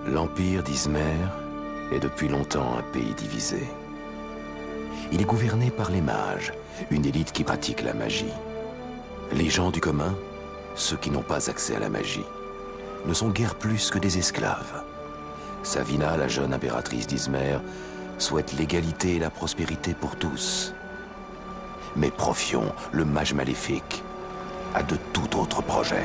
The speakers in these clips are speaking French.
L'Empire d'Izmer est depuis longtemps un pays divisé. Il est gouverné par les mages, une élite qui pratique la magie. Les gens du commun, ceux qui n'ont pas accès à la magie, ne sont guère plus que des esclaves. Savina, la jeune impératrice d'Izmer, souhaite l'égalité et la prospérité pour tous. Mais Profion, le mage maléfique, a de tout autres projets.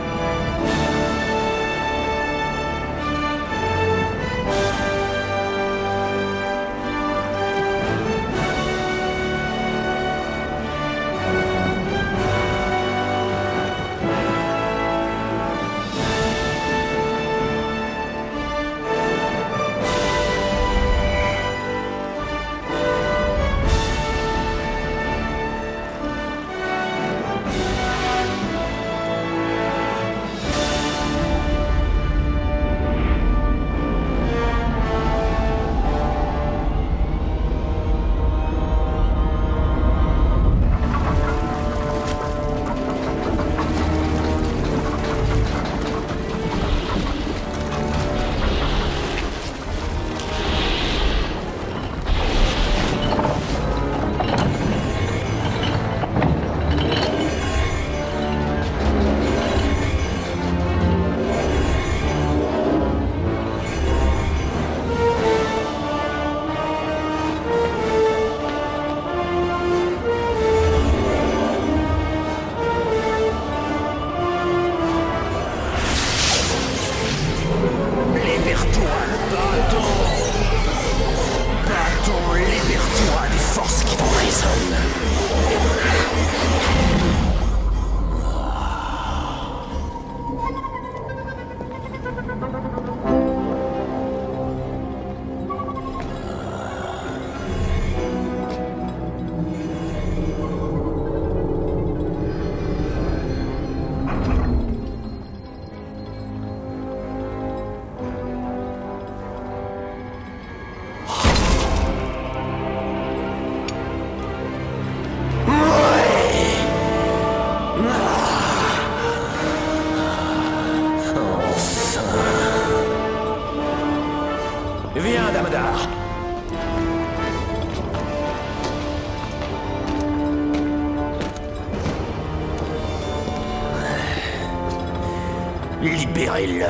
Viens, Damodar. Libérez-le.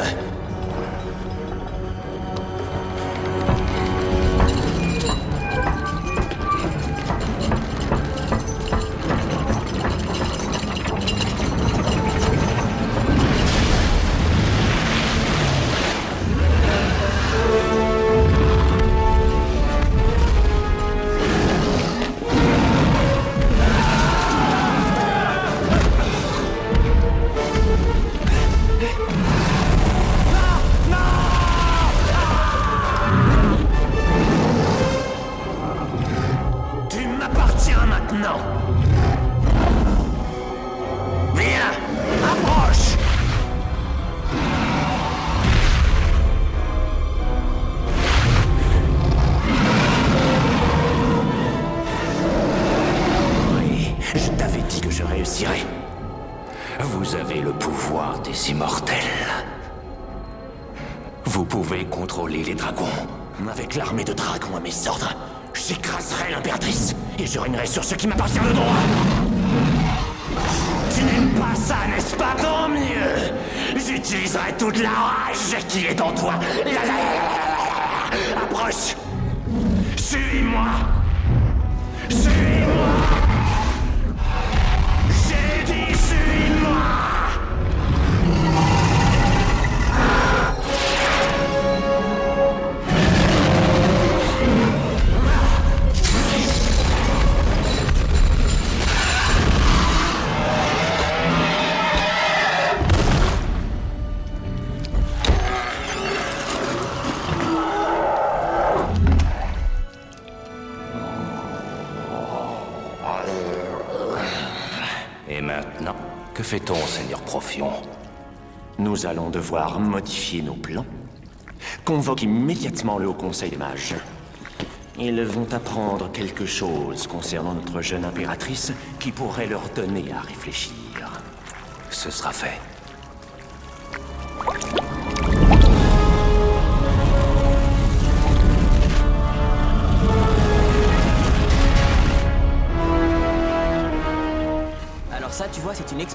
Maintenant. Viens, approche. Oui, je t'avais dit que je réussirais. Vous avez le pouvoir des immortels. Vous pouvez contrôler les dragons. Avec l'armée de dragons à mes ordres, j'écraserai l'impératrice et je régnerai sur ce qui m'appartient de droit. Tu n'aimes pas ça, n'est-ce pas? Tant mieux. J'utiliserai toute la rage qui est en toi. Approche. Suis-moi. Suis-moi. J'ai dit suis-moi. Et maintenant, que fait-on, Seigneur Profion? Nous allons devoir modifier nos plans. Convoque immédiatement le Haut Conseil des Mages. Ils vont apprendre quelque chose concernant notre jeune impératrice qui pourrait leur donner à réfléchir. Ce sera fait.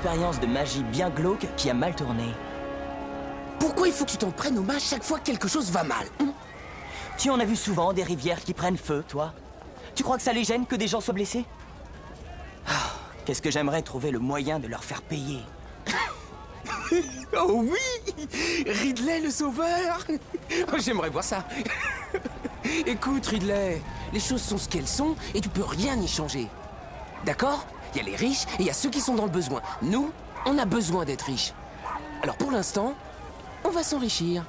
expérience de magie bien glauque qui a mal tourné. Pourquoi il faut que tu t'en prennes aux mains chaque fois que quelque chose va mal? Tu en as vu souvent des rivières qui prennent feu, toi? Tu crois que ça les gêne que des gens soient blessés? Qu'est-ce que j'aimerais trouver le moyen de leur faire payer. Oh oui! Ridley le sauveur! Oh, j'aimerais voir ça. Écoute, Ridley, les choses sont ce qu'elles sont et tu peux rien y changer. D'accord? Il y a les riches et il y a ceux qui sont dans le besoin. Nous, on a besoin d'être riches. Alors pour l'instant, on va s'enrichir.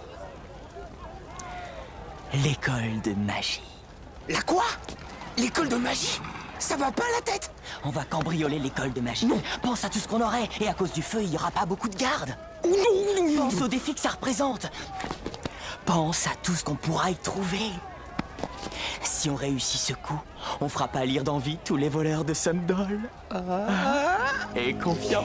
L'école de magie. La quoi? L'école de magie? Ça va pas la tête? On va cambrioler l'école de magie. Non. Pense à tout ce qu'on aurait, et à cause du feu, il y aura pas beaucoup de gardes. Oh non! Pense au défi que ça représente. Pense à tout ce qu'on pourra y trouver. Si on réussit ce coup, on fera pas lire d'envie tous les voleurs de Sundol. Et confiance.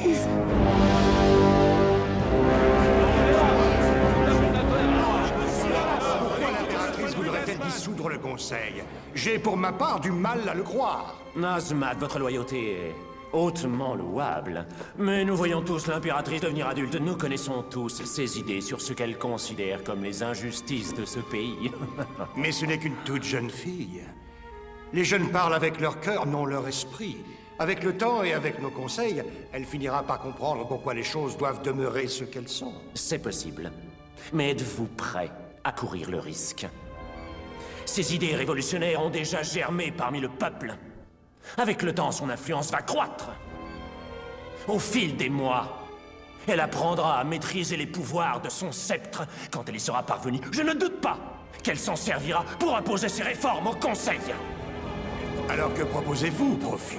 L'impératrice voudrait peut-être dissoudre le conseil. J'ai pour ma part du mal à le croire. Nazmat, votre loyauté est hautement louable. Mais nous voyons tous l'impératrice devenir adulte. Nous connaissons tous ses idées sur ce qu'elle considère comme les injustices de ce pays. Mais ce n'est qu'une toute jeune fille. Les jeunes parlent avec leur cœur, non leur esprit. Avec le temps et avec nos conseils, elle finira par comprendre pourquoi les choses doivent demeurer ce qu'elles sont. C'est possible. Mais êtes-vous prêt à courir le risque? Ces idées révolutionnaires ont déjà germé parmi le peuple. Avec le temps, son influence va croître. Au fil des mois, elle apprendra à maîtriser les pouvoirs de son sceptre. Quand elle y sera parvenue, je ne doute pas qu'elle s'en servira pour imposer ses réformes au Conseil. Alors que proposez-vous, Profion?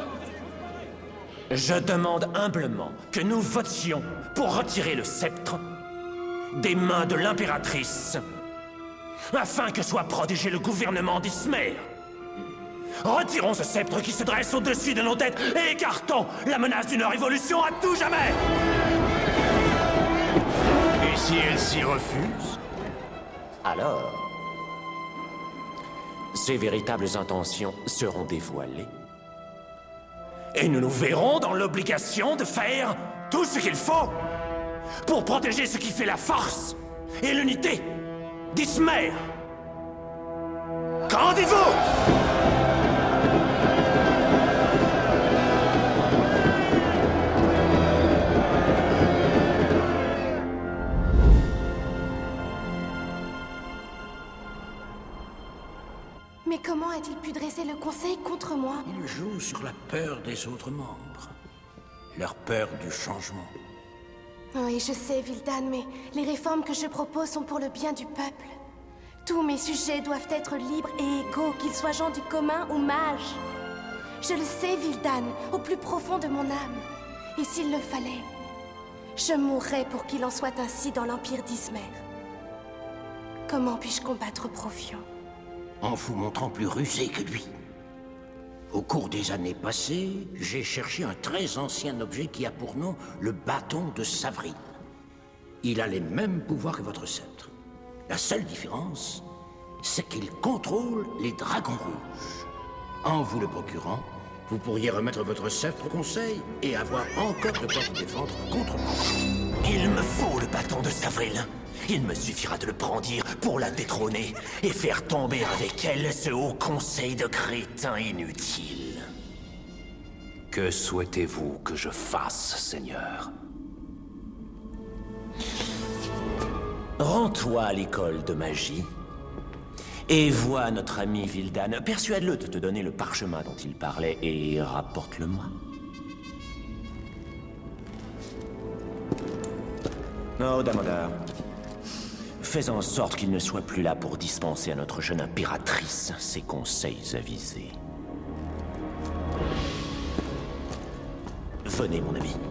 Je demande humblement que nous votions pour retirer le sceptre des mains de l'impératrice, afin que soit protégé le gouvernement d'Ismer. Retirons ce sceptre qui se dresse au-dessus de nos têtes et écartons la menace d'une révolution à tout jamais. Et si elle s'y refuse? Alors, ses véritables intentions seront dévoilées. Et nous nous verrons dans l'obligation de faire tout ce qu'il faut pour protéger ce qui fait la force et l'unité d'Ismer. Qu'en dites-vous? Mais comment a-t-il pu dresser le conseil contre moi? Il joue sur la peur des autres membres. Leur peur du changement. Oui, je sais, Vildan, mais les réformes que je propose sont pour le bien du peuple. Tous mes sujets doivent être libres et égaux, qu'ils soient gens du commun ou mages. Je le sais, Vildan, au plus profond de mon âme. Et s'il le fallait, je mourrais pour qu'il en soit ainsi dans l'Empire d'Ismer. Comment puis-je combattre Profion? En vous montrant plus rusé que lui. Au cours des années passées, j'ai cherché un très ancien objet qui a pour nom le bâton de Savrine. Il a les mêmes pouvoirs que votre sceptre. La seule différence, c'est qu'il contrôle les dragons rouges. En vous le procurant, vous pourriez remettre votre sceptre au conseil et avoir encore de quoi vous défendre contre moi. Il me faut le bâton de Savril. Il me suffira de le brandir pour la détrôner et faire tomber avec elle ce haut conseil de crétins inutiles. Que souhaitez-vous que je fasse, Seigneur? Rends-toi à l'école de magie et vois notre ami Vildan. Persuade-le de te donner le parchemin dont il parlait et rapporte-le-moi. Oh, Damodar. Fais en sorte qu'il ne soit plus là pour dispenser à notre jeune impératrice ses conseils avisés. Venez, mon ami.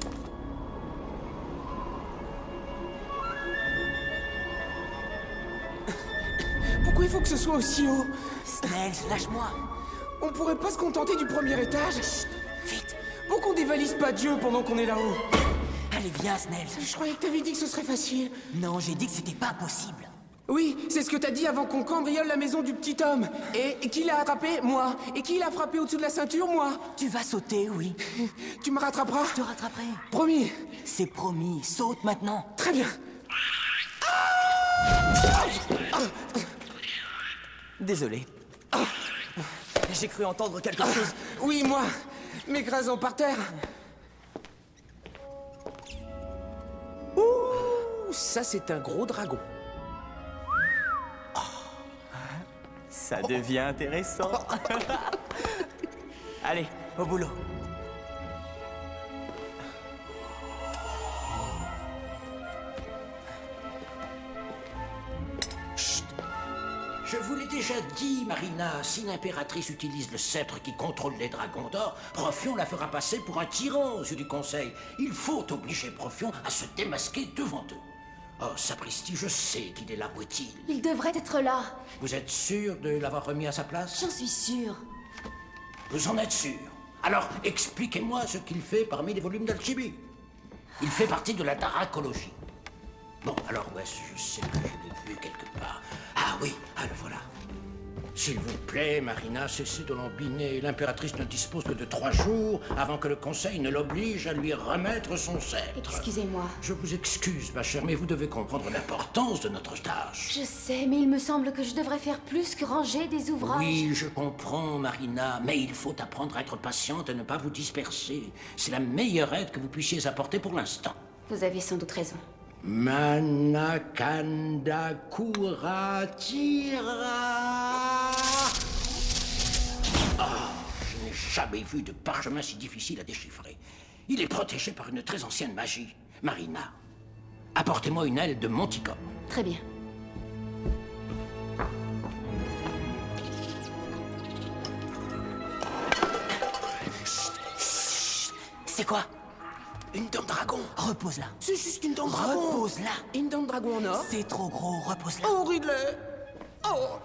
Pourquoi il faut que ce soit aussi haut? Snells, lâche-moi. On pourrait pas se contenter du premier étage? Vite. Pour qu'on dévalise pas Dieu pendant qu'on est là-haut. Allez, viens, Snells. Je croyais que t'avais dit que ce serait facile. Non, j'ai dit que c'était pas possible. Oui, c'est ce que t'as dit avant qu'on cambriole la maison du petit homme. Et qui l'a attrapé? Moi. Et qui l'a frappé au-dessous de la ceinture? Moi. Tu vas sauter, oui. Tu me rattraperas? Je te rattraperai. Promis. C'est promis. Saute maintenant. Très bien. Désolé. J'ai cru entendre quelque chose. Oui, moi. M'écrasant par terre. Ouh, ça c'est un gros dragon. Ça devient intéressant. Allez, au boulot. Je vous l'ai déjà dit, Marina, si l'impératrice utilise le sceptre qui contrôle les dragons d'or, Profion la fera passer pour un tyran aux yeux du Conseil. Il faut obliger Profion à se démasquer devant eux. Oh, sapristi, je sais qu'il est là, où est-il? Il devrait être là. Vous êtes sûr de l'avoir remis à sa place? J'en suis sûre. Vous en êtes sûr? Alors, expliquez-moi ce qu'il fait parmi les volumes d'alchimie. Il fait partie de la daracologie. Bon, alors, ouais, je sais que je l'ai vu quelque part. Ah oui, ah le voilà. S'il vous plaît, Marina, cessez de l'embiner. L'impératrice ne dispose que de 3 jours avant que le Conseil ne l'oblige à lui remettre son sceptre. Excusez-moi. Je vous excuse, ma chère, mais vous devez comprendre l'importance de notre tâche. Je sais, mais il me semble que je devrais faire plus que ranger des ouvrages. Oui, je comprends, Marina, mais il faut apprendre à être patiente et ne pas vous disperser. C'est la meilleure aide que vous puissiez apporter pour l'instant. Vous avez sans doute raison. Manakanda Kuratira. Je n'ai jamais vu de parchemin si difficile à déchiffrer. Il est protégé par une très ancienne magie. Marina, apportez-moi une aile de Monticom. Très bien. C'est quoi? Une dent de dragon. Repose-la. C'est juste une dent de dragon. Repose-la. Une dent de dragon en or. C'est trop gros. Repose-la. Oh, Ridley. Oh.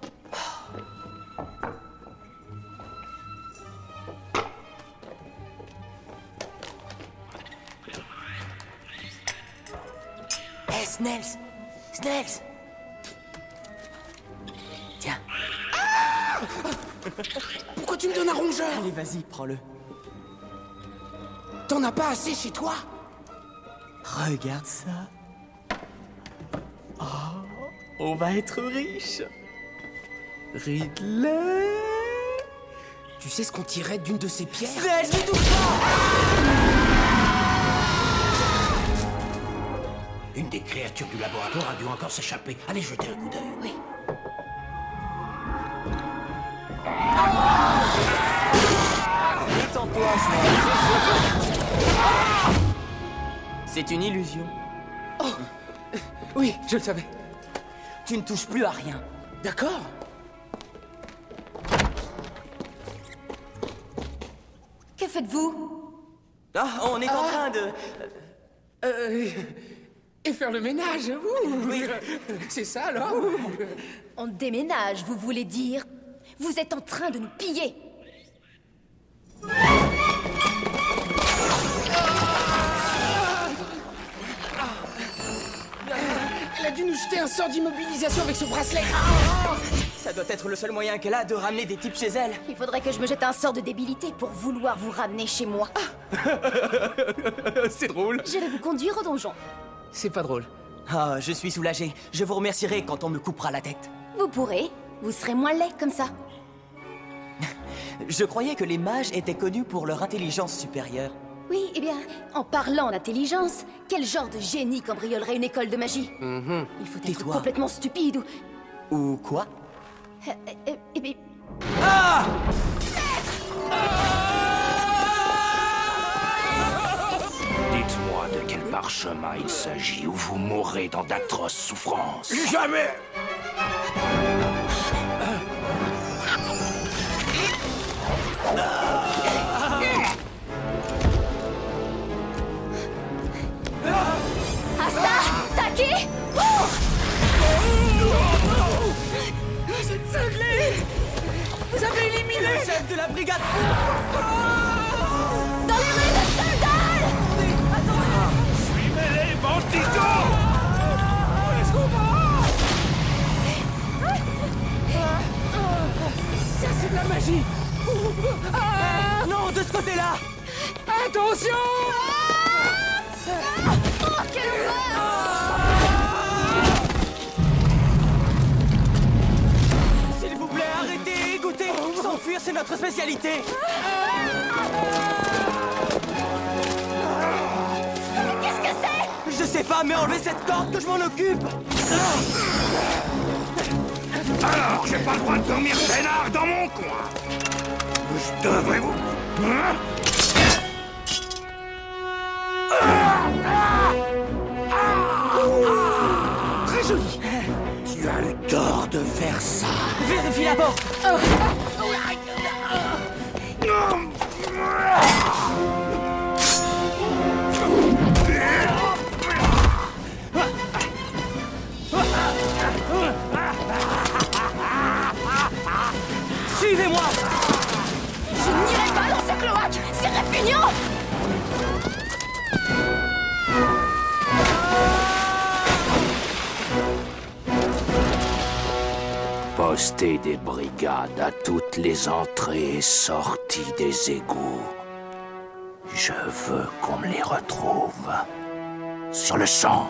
Hé, Snells. Snells. Tiens. Pourquoi tu me donnes un rongeur? Allez, vas-y, prends-le. T'en as pas assez chez toi? Regarde ça. Oh, on va être riche. Ridley. Tu sais ce qu'on tirait d'une de ces pierres? Snells, ne touche pas. Une des créatures du laboratoire a dû encore s'échapper. Allez jeter un coup d'œil. Oui. Détends-toi, Snells. C'est une illusion. Oh. Oui, je le savais. Tu ne touches plus à rien. D'accord. Que faites-vous? Ah, on est en train de... Et faire le ménage. Ouh. Oui. C'est ça, alors? On déménage, vous voulez dire? Vous êtes en train de nous piller. Elle a dû nous jeter un sort d'immobilisation avec ce bracelet. Ça doit être le seul moyen qu'elle a de ramener des types chez elle. Il faudrait que je me jette un sort de débilité pour vouloir vous ramener chez moi. C'est drôle. Je vais vous conduire au donjon. C'est pas drôle. Ah, je suis soulagé. Je vous remercierai quand on me coupera la tête. Vous pourrez. Vous serez moins laid comme ça. Je croyais que les mages étaient connus pour leur intelligence supérieure. Oui, eh bien, en parlant d'intelligence, quel genre de génie cambriolerait une école de magie? Il faut être Tais-toi. complètement stupide ou... Ou quoi? Eh bien... Dites-moi de quel parchemin il s'agit ou vous mourrez dans d'atroces souffrances. Jamais! Asta! Taki! C'est cinglé! Vous avez éliminé le chef de la brigade! Dans les rues de Sandal! Suivez-les, banditos! est là! Attention! Oh, quelle horreur! S'il vous plaît, arrêtez, goûtez! S'enfuir, c'est notre spécialité! Qu'est-ce que c'est? Je sais pas, mais enlevez cette corde que je m'en occupe! Alors, j'ai pas le droit de dormir peinard dans mon coin. Je devrais vous... Hein? Très joli! Tu as eu tort de faire ça. Vérifie la porte! Suivez-moi! Je n'irai pas dans ce cloaque! C'est répugnant! Poster des brigades à toutes les entrées et sorties des égouts. Je veux qu'on me les retrouve. Sur le sang.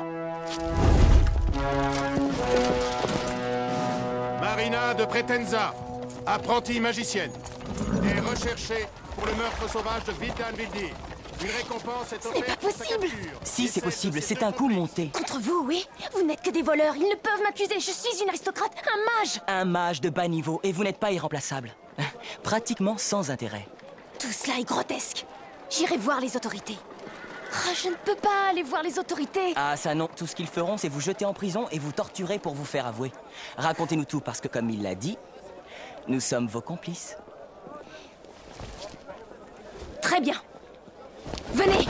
Marina de Pretenza, apprentie magicienne, est recherchée pour le meurtre sauvage de Vildan Vildir. Une récompense est Ce n'est offerte pas pour sa possible. capture. Si, c'est possible, c'est un coup monté. Contre vous, oui? Vous n'êtes que des voleurs, ils ne peuvent m'accuser, je suis une aristocrate, un mage! Un mage de bas niveau, et vous n'êtes pas irremplaçable. Pratiquement sans intérêt. Tout cela est grotesque. J'irai voir les autorités. Ah, je ne peux pas aller voir les autorités. Ah ça non, tout ce qu'ils feront, c'est vous jeter en prison et vous torturer pour vous faire avouer. Racontez-nous tout, parce que comme il l'a dit, nous sommes vos complices. Très bien. Venez.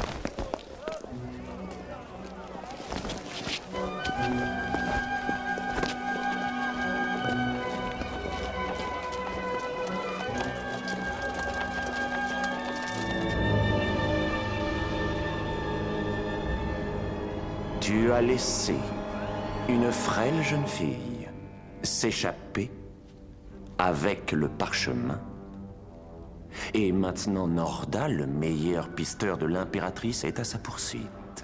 Tu as laissé une frêle jeune fille s'échapper avec le parchemin. Et maintenant Norda, le meilleur pisteur de l'impératrice, est à sa poursuite.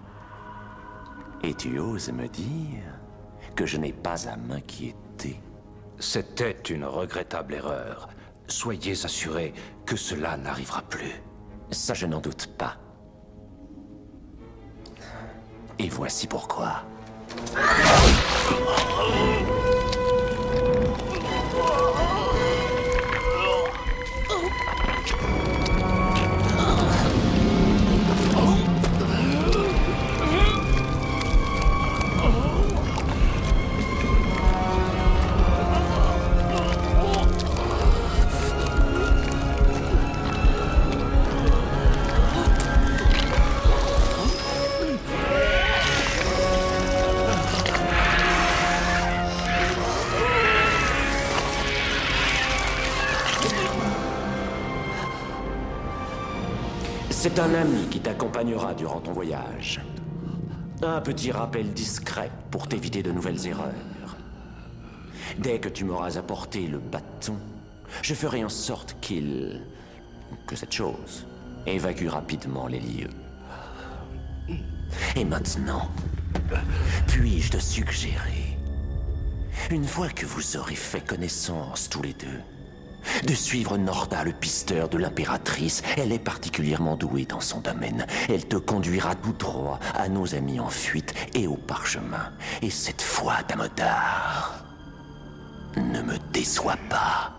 Et tu oses me dire que je n'ai pas à m'inquiéter? C'était une regrettable erreur. Soyez assurés que cela n'arrivera plus. Ça, je n'en doute pas. Et voici pourquoi. C'est un ami qui t'accompagnera durant ton voyage. Un petit rappel discret pour t'éviter de nouvelles erreurs. Dès que tu m'auras apporté le bâton, je ferai en sorte que cette chose évacue rapidement les lieux. Et maintenant, puis-je te suggérer, une fois que vous aurez fait connaissance tous les deux, de suivre Norda, le pisteur de l'impératrice. Elle est particulièrement douée dans son domaine. Elle te conduira tout droit à nos amis en fuite et au parchemin. Et cette fois, Damodar, ne me déçois pas.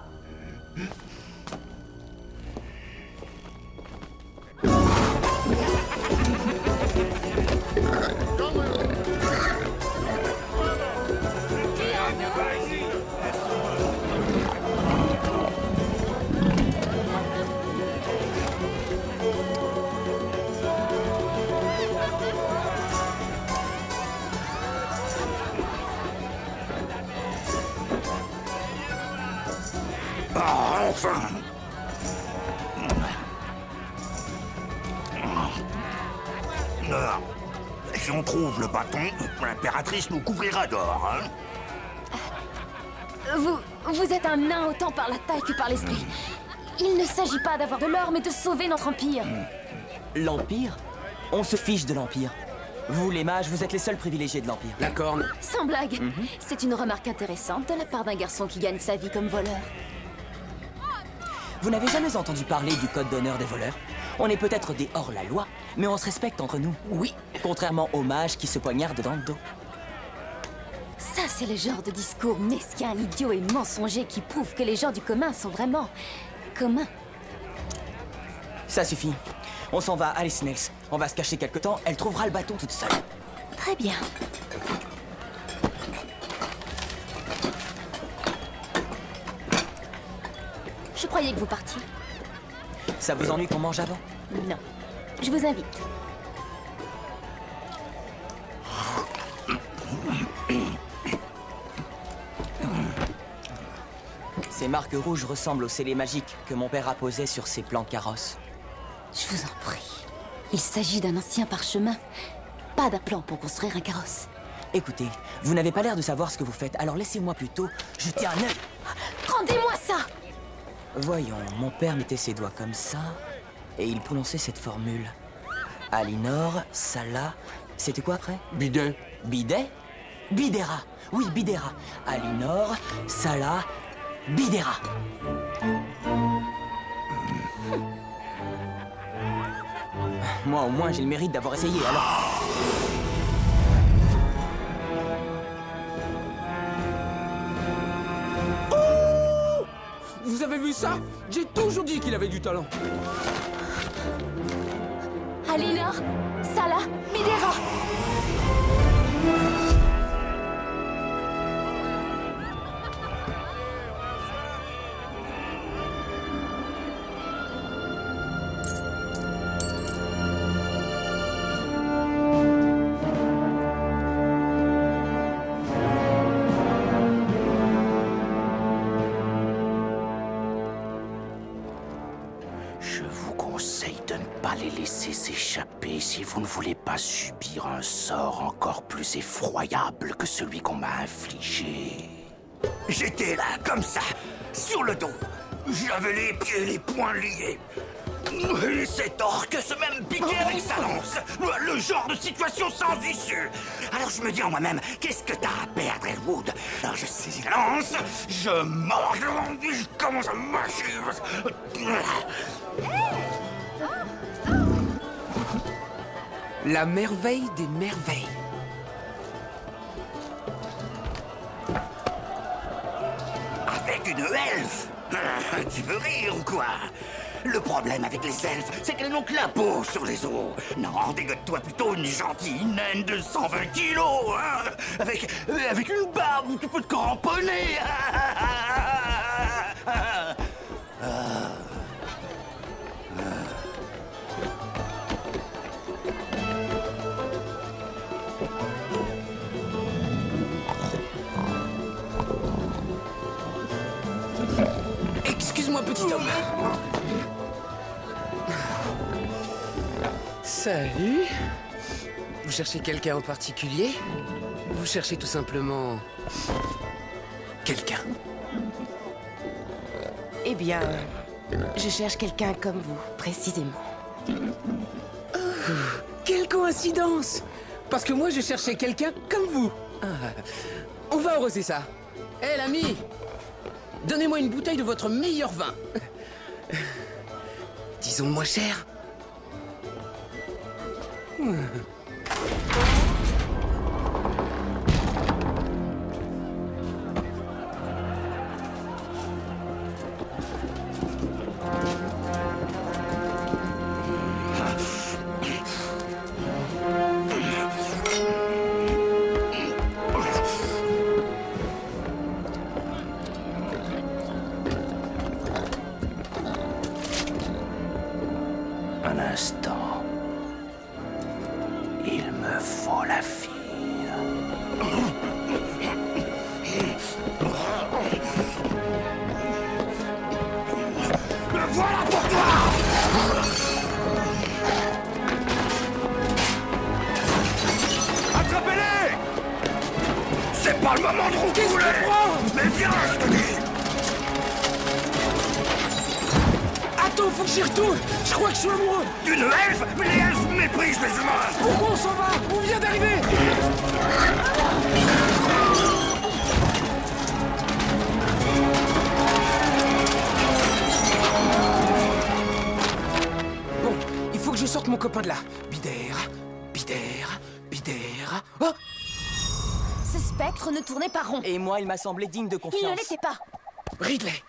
Ah, enfin! Si on trouve le bâton, l'impératrice nous couvrira d'or, hein? Vous êtes un nain autant par la taille que par l'esprit. Il ne s'agit pas d'avoir de l'or, mais de sauver notre empire. L'Empire? On se fiche de l'Empire. Vous, les mages, vous êtes les seuls privilégiés de l'Empire. La corne. Sans blague. C'est une remarque intéressante de la part d'un garçon qui gagne sa vie comme voleur. Vous n'avez jamais entendu parler du code d'honneur des voleurs? On est peut-être des hors-la-loi, mais on se respecte entre nous. Oui, contrairement aux mages qui se poignardent dans le dos. Ça, c'est le genre de discours mesquin, idiot et mensonger qui prouve que les gens du commun sont vraiment... communs. Ça suffit. On s'en va, allez Snails. On va se cacher quelque temps, elle trouvera le bâton toute seule. Très bien. Je croyais que vous partiez. Ça vous ennuie qu'on mange avant? Non. Je vous invite. Ces marques rouges ressemblent aux scellés magiques que mon père apposait sur ses plans carrosses. Je vous en prie. Il s'agit d'un ancien parchemin, pas d'un plan pour construire un carrosse. Écoutez, vous n'avez pas l'air de savoir ce que vous faites, alors laissez-moi plutôt jeter un œil. Rendez-moi ça! Voyons, mon père mettait ses doigts comme ça, et il prononçait cette formule. Alinor, Salah, c'était quoi après? Bidet. Bidet? Bidera. Oui, Bidera. Alinor, Salah, Bidera. Moi, au moins, j'ai le mérite d'avoir essayé, alors... Oh! Vous avez vu ça? J'ai toujours dit qu'il avait du talent. Alinor, Salah, Bidera. Je vous conseille de ne pas les laisser s'échapper si vous ne voulez pas subir un sort encore plus effroyable que celui qu'on m'a infligé. J'étais là, comme ça, sur le dos. J'avais les pieds et les poings liés. Et cet orque se même piqué avec sa lance. Le genre de situation sans issue. Alors je me dis en moi-même, qu'est-ce que t'as à perdre, Elwood? Alors je saisis la lance, je mords, je commence à mâcher. La merveille des merveilles. Avec une elfe? Tu veux rire ou quoi? Le problème avec les elfes, c'est qu'elles n'ont que la peau sur les os. Non, dégote-toi plutôt une gentille naine de 120 kilos, hein, avec une barbe où tu peux te cramponner. Excuse-moi, petit homme. Salut. Vous cherchez quelqu'un en particulier? Vous cherchez tout simplement... quelqu'un? Eh bien, je cherche quelqu'un comme vous, précisément. Quelle coïncidence! Parce que moi, je cherchais quelqu'un comme vous. Ah, on va arroser ça. Hé, l'ami! Donnez-moi une bouteille de votre meilleur vin. Disons le moins cher. Un instant. Il me faut la fille. Voilà pour toi! Attrapez-les! C'est pas le moment de roucouler! Mais viens, je te dis! Attends, faut que j'y retourne. Je crois que je suis amoureux. D'une elfe? Mais les elfes méprisent les humains! Pourquoi on s'en va? On vient d'arriver. Bon, il faut que je sorte mon copain de là. Bidaire, bidaire, bidaire. Oh! Ce spectre ne tournait pas rond. Et moi, il m'a semblé digne de confiance. Il ne l'était pas. Ridley.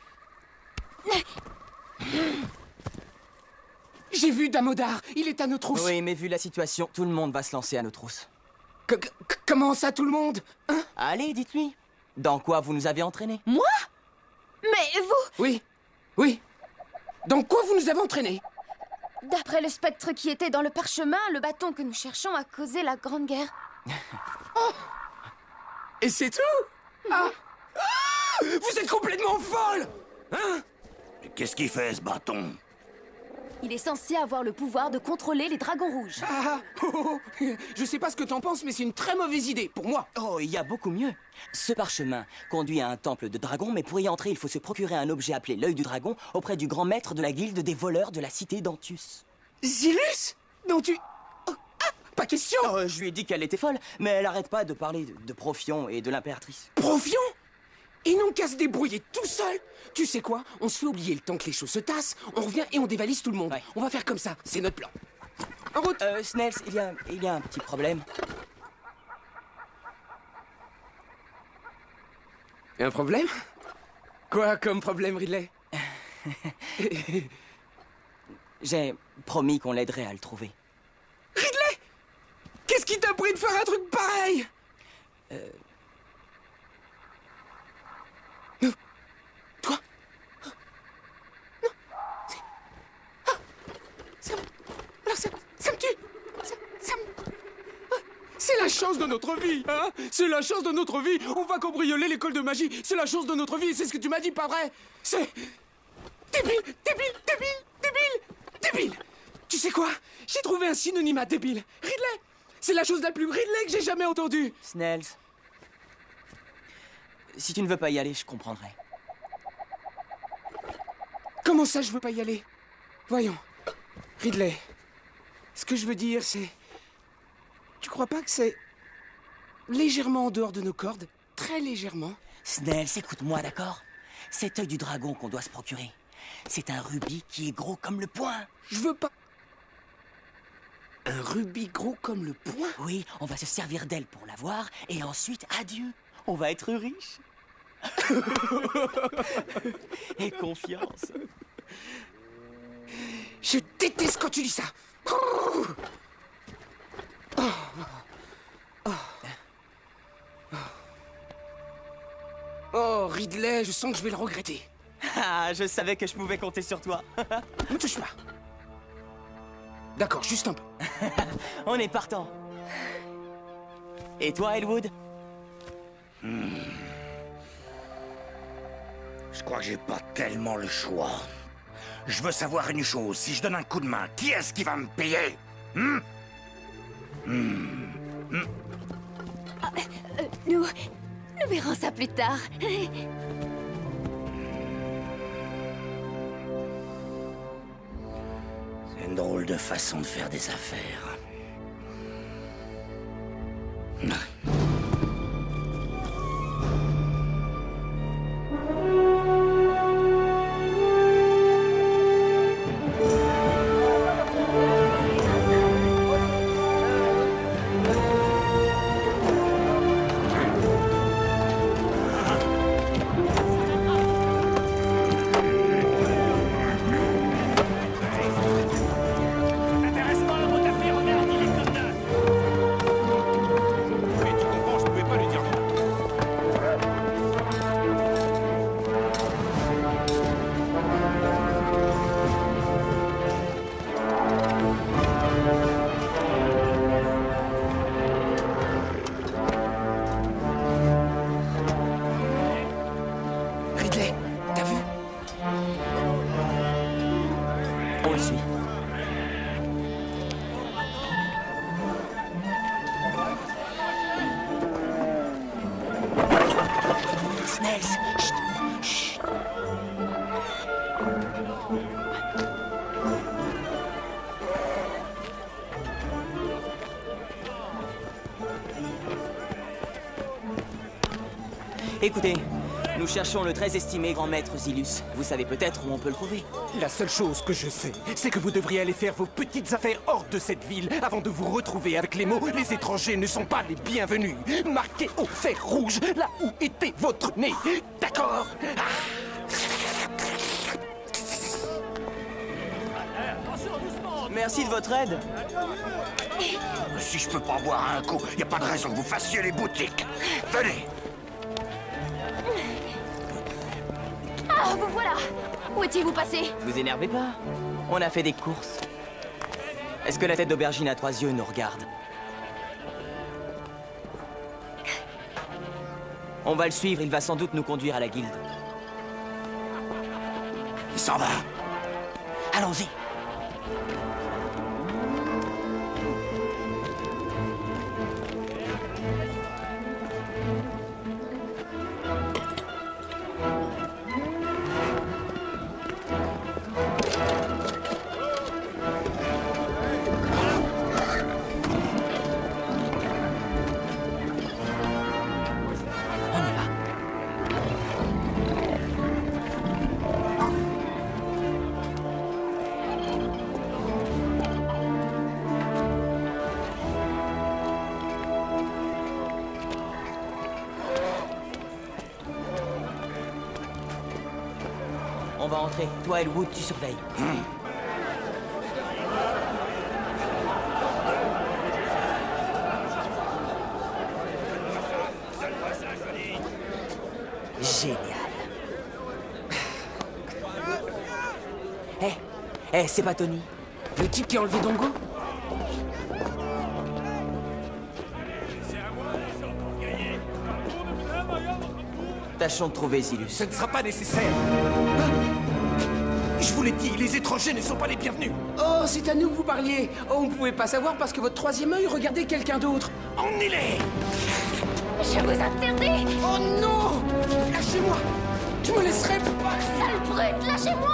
J'ai vu Damodar, il est à nos trousses. Oui, mais vu la situation, tout le monde va se lancer à nos trousses. Comment ça, tout le monde? Hein? Allez, dites-lui. Dans quoi vous nous avez entraînés? Moi? Mais vous... Oui, oui. Dans quoi vous nous avez entraînés? D'après le spectre qui était dans le parchemin, le bâton que nous cherchons a causé la Grande Guerre. Oh! Et c'est tout? Ah! Ah! Vous êtes complètement folle! Hein? Mais qu'est-ce qu'il fait, ce bâton? Il est censé avoir le pouvoir de contrôler les dragons rouges. Ah! Oh, oh. Je sais pas ce que t'en penses, mais c'est une très mauvaise idée, pour moi. Oh, il y a beaucoup mieux. Ce parchemin conduit à un temple de dragons, mais pour y entrer, il faut se procurer un objet appelé l'œil du dragon auprès du grand maître de la guilde des voleurs de la cité d'Antus. Zilus? Non, tu... Oh, ah, pas question! Oh, je lui ai dit qu'elle était folle, mais elle arrête pas de parler de Profion et de l'impératrice. Profion? Et non qu'à se débrouiller tout seul? Tu sais quoi? On se fait oublier le temps que les choses se tassent, on revient et on dévalise tout le monde. Ouais. On va faire comme ça, c'est notre plan. En route! Snells, il y a un petit problème. Un problème? Quoi comme problème, Ridley? J'ai promis qu'on l'aiderait à le trouver. Ridley! Qu'est-ce qui t'a pris de faire un truc pareil? Non. Toi? Non. Ça me tue. Ça me... C'est la chance de notre vie, hein? C'est la chance de notre vie. On va cambrioler l'école de magie. C'est la chance de notre vie. C'est ce que tu m'as dit, pas vrai? C'est... Débile, débile, débile, débile, débile. Tu sais quoi? J'ai trouvé un synonyme à débile. Ridley. C'est la chose la plus Ridley que j'ai jamais entendue. Snells, si tu ne veux pas y aller, je comprendrai. Comment ça, je veux pas y aller? Voyons. Ridley. Ce que je veux dire, c'est... Tu crois pas que c'est... légèrement en dehors de nos cordes? Très légèrement. Snells, écoute-moi, d'accord? Cet œil du dragon qu'on doit se procurer, c'est un rubis qui est gros comme le poing. Je veux pas... Un rubis gros comme le poing? Oui, on va se servir d'elle pour l'avoir, et ensuite, adieu. On va être riches. Et confiance. Je déteste quand tu dis ça. Oh, Ridley, je sens que je vais le regretter. Ah, je savais que je pouvais compter sur toi. Ne touche pas. D'accord, juste un peu. On est partant. Et toi, Elwood? Je crois que j'ai pas tellement le choix. Je veux savoir une chose. Si je donne un coup de main, qui est-ce qui va me payer? Nous verrons ça plus tard. C'est une drôle de façon de faire des affaires. Ridley, t'as vu? On le suit. Snells, chut, chut. Écoutez, nous cherchons le très estimé grand maître Zilus. Vous savez peut-être où on peut le trouver. La seule chose que je sais, c'est que vous devriez aller faire vos petites affaires hors de cette ville avant de vous retrouver avec les mots « Les étrangers ne sont pas les bienvenus » marqués au fer rouge, là où était votre nez. D'accord? Merci de votre aide. Si je peux pas boire un coup, y a pas de raison que vous fassiez les boutiques. Venez. Ah, vous voilà! Où étiez-vous passé? Vous énervez pas. On a fait des courses. Est-ce que la tête d'aubergine à 3 yeux nous regarde? On va le suivre, il va sans doute nous conduire à la guilde. Il s'en va. Allons-y. On va entrer. Toi, Elwood, tu surveilles. Génial. Hé, c'est pas Tony. Le type qui a enlevé Dongo? Tâchons de trouver Zilus. Ce ne sera pas nécessaire. Je vous l'ai dit, les étrangers ne sont pas les bienvenus. Oh, c'est à nous que vous parliez. Oh, on ne pouvait pas savoir parce que votre troisième œil regardait quelqu'un d'autre. Emmenez-les! Je vous interdis! Oh non! Lâchez-moi! Je me laisserai pas! Sale brute, lâchez-moi!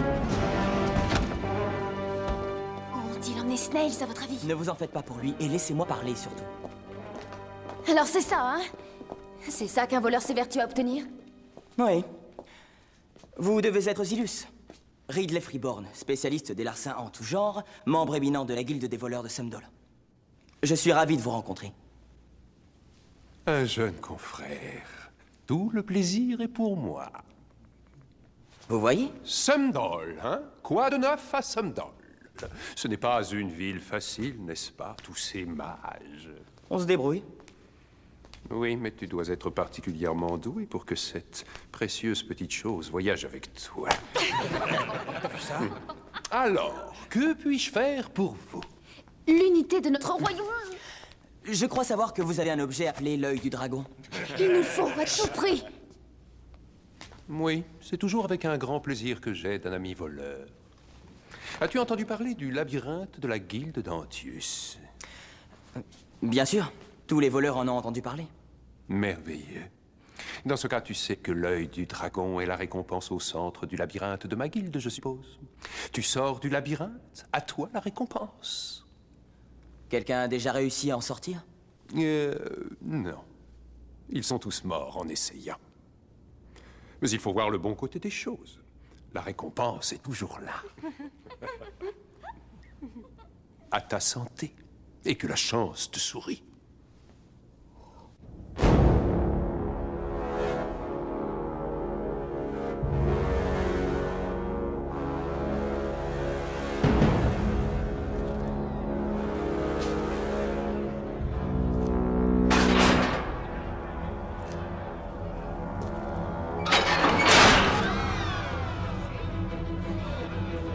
Où ont-ils emmené Snails, à votre avis? Ne vous en faites pas pour lui et laissez-moi parler surtout. Alors c'est ça, hein? C'est ça qu'un voleur s'évertue à obtenir? Oui. Vous devez être Zilus. Ridley Freeborn, spécialiste des larcins en tout genre, membre éminent de la guilde des voleurs de Sumdol. Je suis ravi de vous rencontrer. Un jeune confrère. Tout le plaisir est pour moi. Vous voyez? Sumdol, hein? Quoi de neuf à Sumdol? Ce n'est pas une ville facile, n'est-ce pas? Tous ces mages. On se débrouille. Oui, mais tu dois être particulièrement doué pour que cette précieuse petite chose voyage avec toi. T'as vu ça? Alors, que puis-je faire pour vous? L'unité de notre royaume! Je crois savoir que vous avez un objet appelé l'œil du dragon. Il nous faut à tout prix! Oui, c'est toujours avec un grand plaisir que j'aide un ami voleur. As-tu entendu parler du labyrinthe de la guilde d'Antius? Bien sûr, tous les voleurs en ont entendu parler. Merveilleux. Dans ce cas, tu sais que l'œil du dragon est la récompense au centre du labyrinthe de ma guilde, je suppose. Tu sors du labyrinthe, à toi la récompense. Quelqu'un a déjà réussi à en sortir? Non. Ils sont tous morts en essayant. Mais il faut voir le bon côté des choses. La récompense est toujours là. À ta santé. Et que la chance te sourie.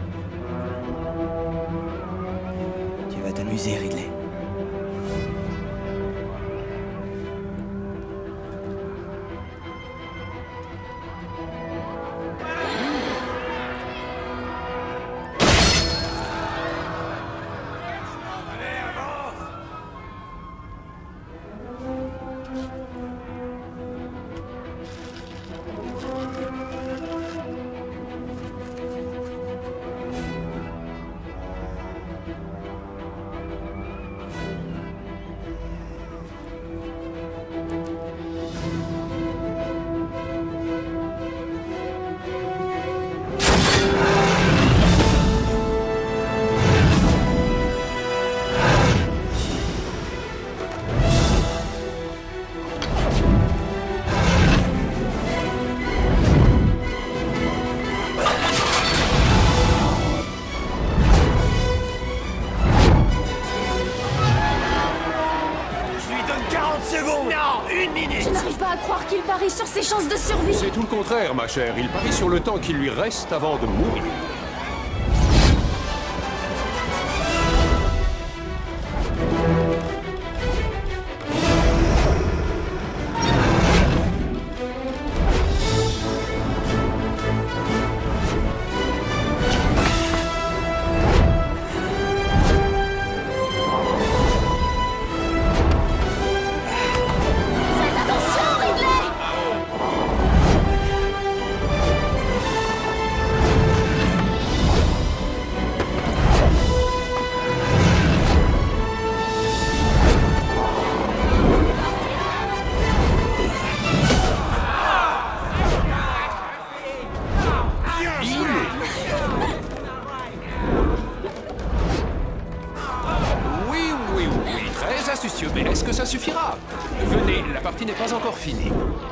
Tu vas t'amuser, Ridley. à croire qu'il parie sur ses chances de survie. C'est tout le contraire, ma chère. Il parie sur le temps qu'il lui reste avant de mourir. Mais est-ce que ça suffira? Venez, la partie n'est pas encore finie.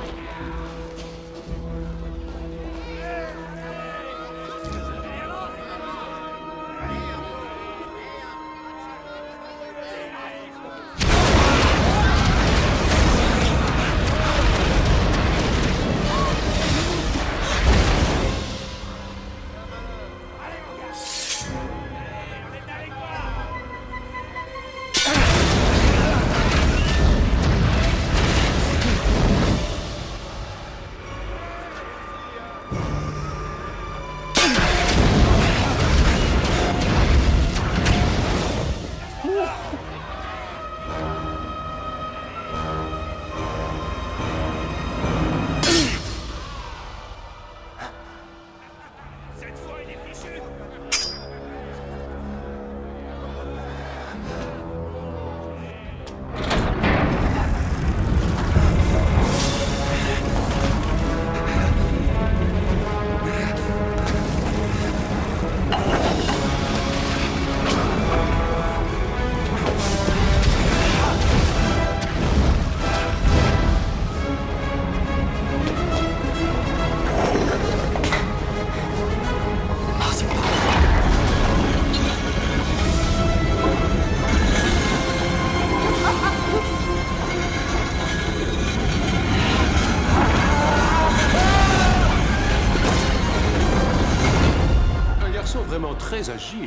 Vraiment très agile.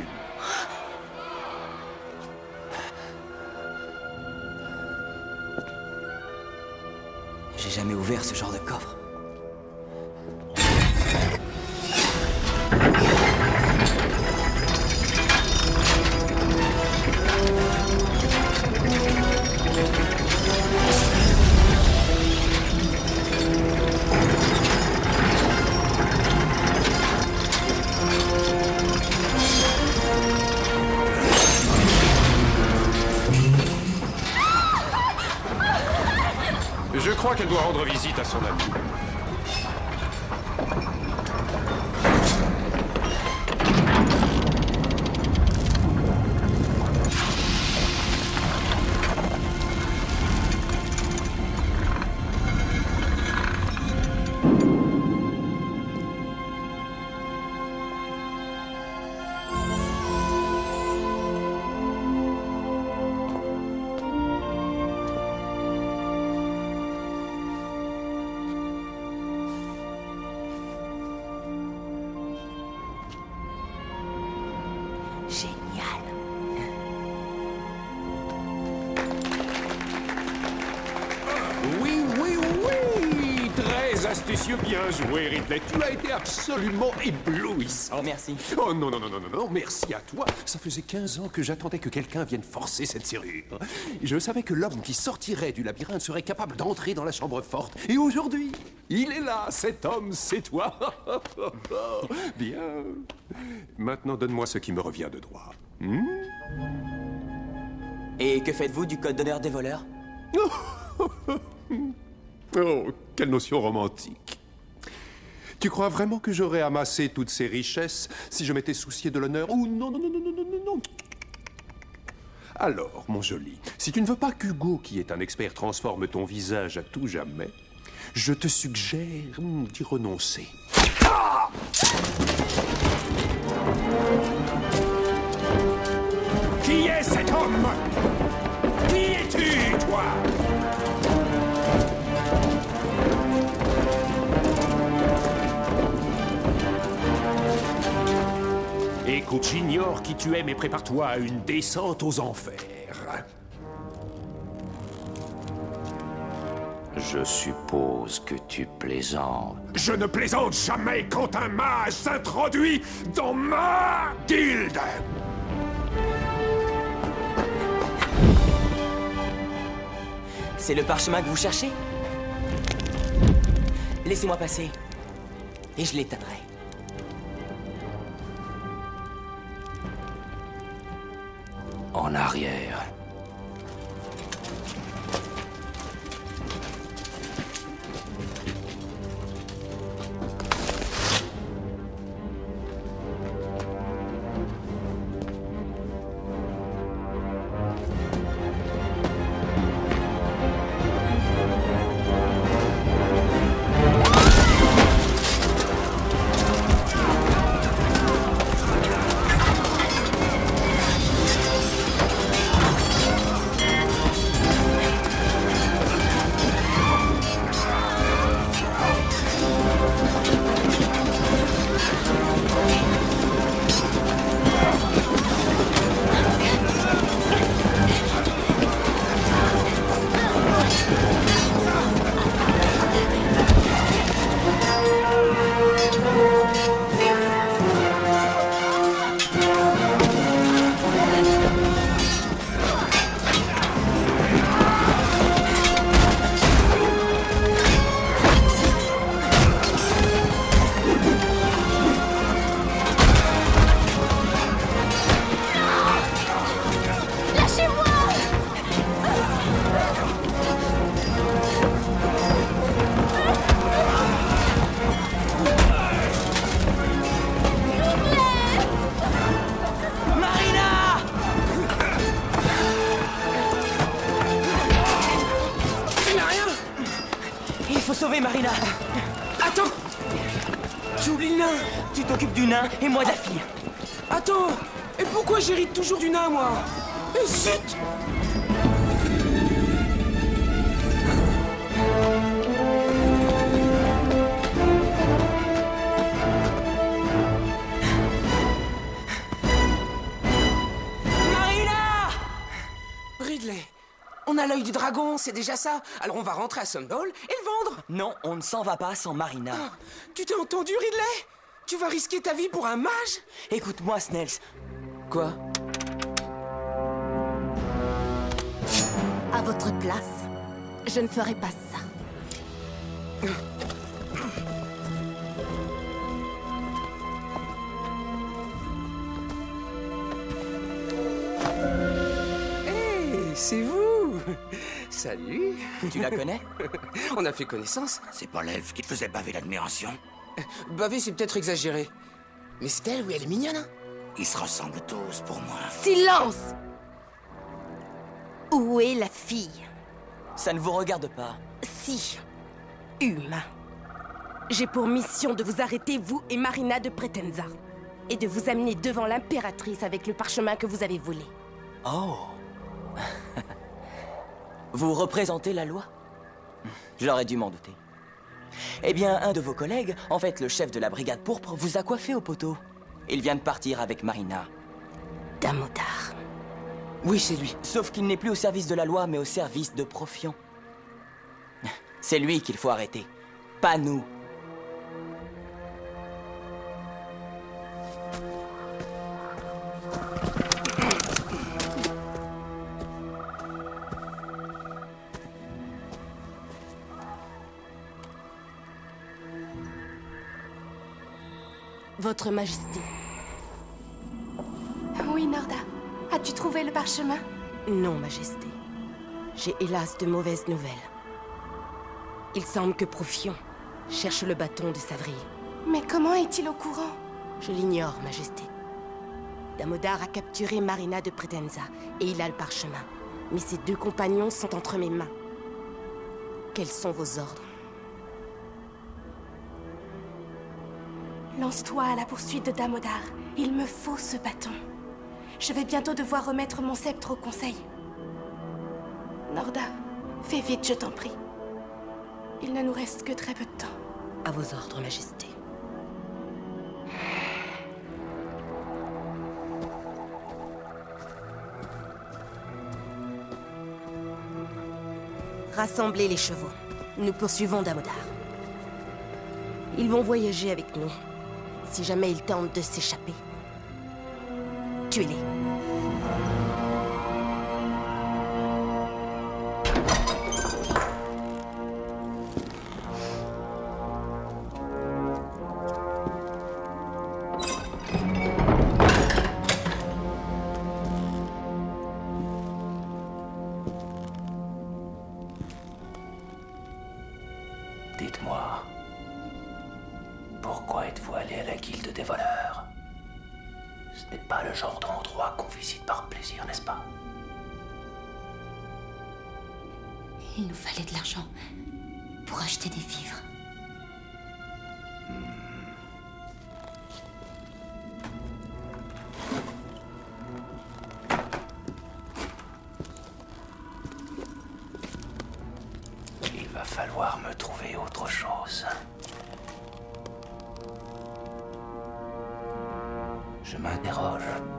J'ai jamais ouvert ce genre de coffre. Je crois qu'elle doit rendre visite à son ami. Génial. Oui, oui, oui! Très astucieux, bien joué, Ridley. Tu as été absolument éblouissant. Oh, merci. Oh non, non, non, non, non, non, merci à toi. Ça faisait 15 ans que j'attendais que quelqu'un vienne forcer cette serrure. Je savais que l'homme qui sortirait du labyrinthe serait capable d'entrer dans la chambre forte. Et aujourd'hui, il est là, cet homme, c'est toi. Bien. Maintenant, donne-moi ce qui me revient de droit. Et que faites-vous du code d'honneur des voleurs? Oh, quelle notion romantique. Tu crois vraiment que j'aurais amassé toutes ces richesses si je m'étais soucié de l'honneur? Oh non, non, non, non, non, non, non, non. Alors, mon joli, si tu ne veux pas qu'Hugo, qui est un expert, transforme ton visage à tout jamais, je te suggère d'y renoncer. Ah! Qui est cet homme? Qui es-tu, toi? encore qui tu es, mais prépare-toi à une descente aux enfers. Je suppose que tu plaisantes. Je ne plaisante jamais quand un mage s'introduit dans ma guilde. C'est le parchemin que vous cherchez? Laissez-moi passer. Et je l'éteindrai. En arrière. Sauver Marina. Attends. Tu oublies le nain. Tu t'occupes du nain et moi de la fille. Attends. Et pourquoi j'hérite toujours du nain, moi? Et zut. Marina! Ridley, on a l'œil du dragon, c'est déjà ça. Alors on va rentrer à Sumdall et le vendre. Non, on ne s'en va pas sans Marina. Ah, tu t'es entendu, Ridley? Tu vas risquer ta vie pour un mage? Écoute-moi, Snells. Quoi? À votre place, je ne ferai pas ça. Hey, c'est vous! Salut! Tu la connais? On a fait connaissance. C'est pas l'elfe qui te faisait baver l'admiration? Baver, c'est peut-être exagéré. Mais c'est elle, oui, elle est mignonne, hein? Ils se ressemblent tous pour moi. Silence! Où est la fille? Ça ne vous regarde pas. Si. Humain. J'ai pour mission de vous arrêter, vous et Marina de Pretenza. Et de vous amener devant l'impératrice avec le parchemin que vous avez volé. Oh. Vous représentez la loi? J'aurais dû m'en douter. Eh bien, un de vos collègues, en fait le chef de la brigade pourpre, vous a coiffé au poteau. Il vient de partir avec Marina. Damodar. Oui, c'est lui. Sauf qu'il n'est plus au service de la loi, mais au service de Profion. C'est lui qu'il faut arrêter, pas nous. Votre Majesté. Oui, Norda. As-tu trouvé le parchemin? Non, Majesté. J'ai hélas de mauvaises nouvelles. Il semble que Profion cherche le bâton de Savril. Mais comment est-il au courant? Je l'ignore, Majesté. Damodar a capturé Marina de Pretenza et il a le parchemin. Mais ses deux compagnons sont entre mes mains. Quels sont vos ordres? Lance-toi à la poursuite de Damodar. Il me faut ce bâton. Je vais bientôt devoir remettre mon sceptre au conseil. Norda, fais vite, je t'en prie. Il ne nous reste que très peu de temps. À vos ordres, Majesté. Rassemblez les chevaux. Nous poursuivons Damodar. Ils vont voyager avec nous. Si jamais ils tentent de s'échapper, tuez-les. Dites-moi, pourquoi êtes-vous allé à la guilde des voleurs? Ce n'est pas le genre d'endroit qu'on visite par plaisir, n'est-ce pas? Il nous fallait de l'argent pour acheter des vivres. Il va falloir me trouver autre chose. Je m'interroge.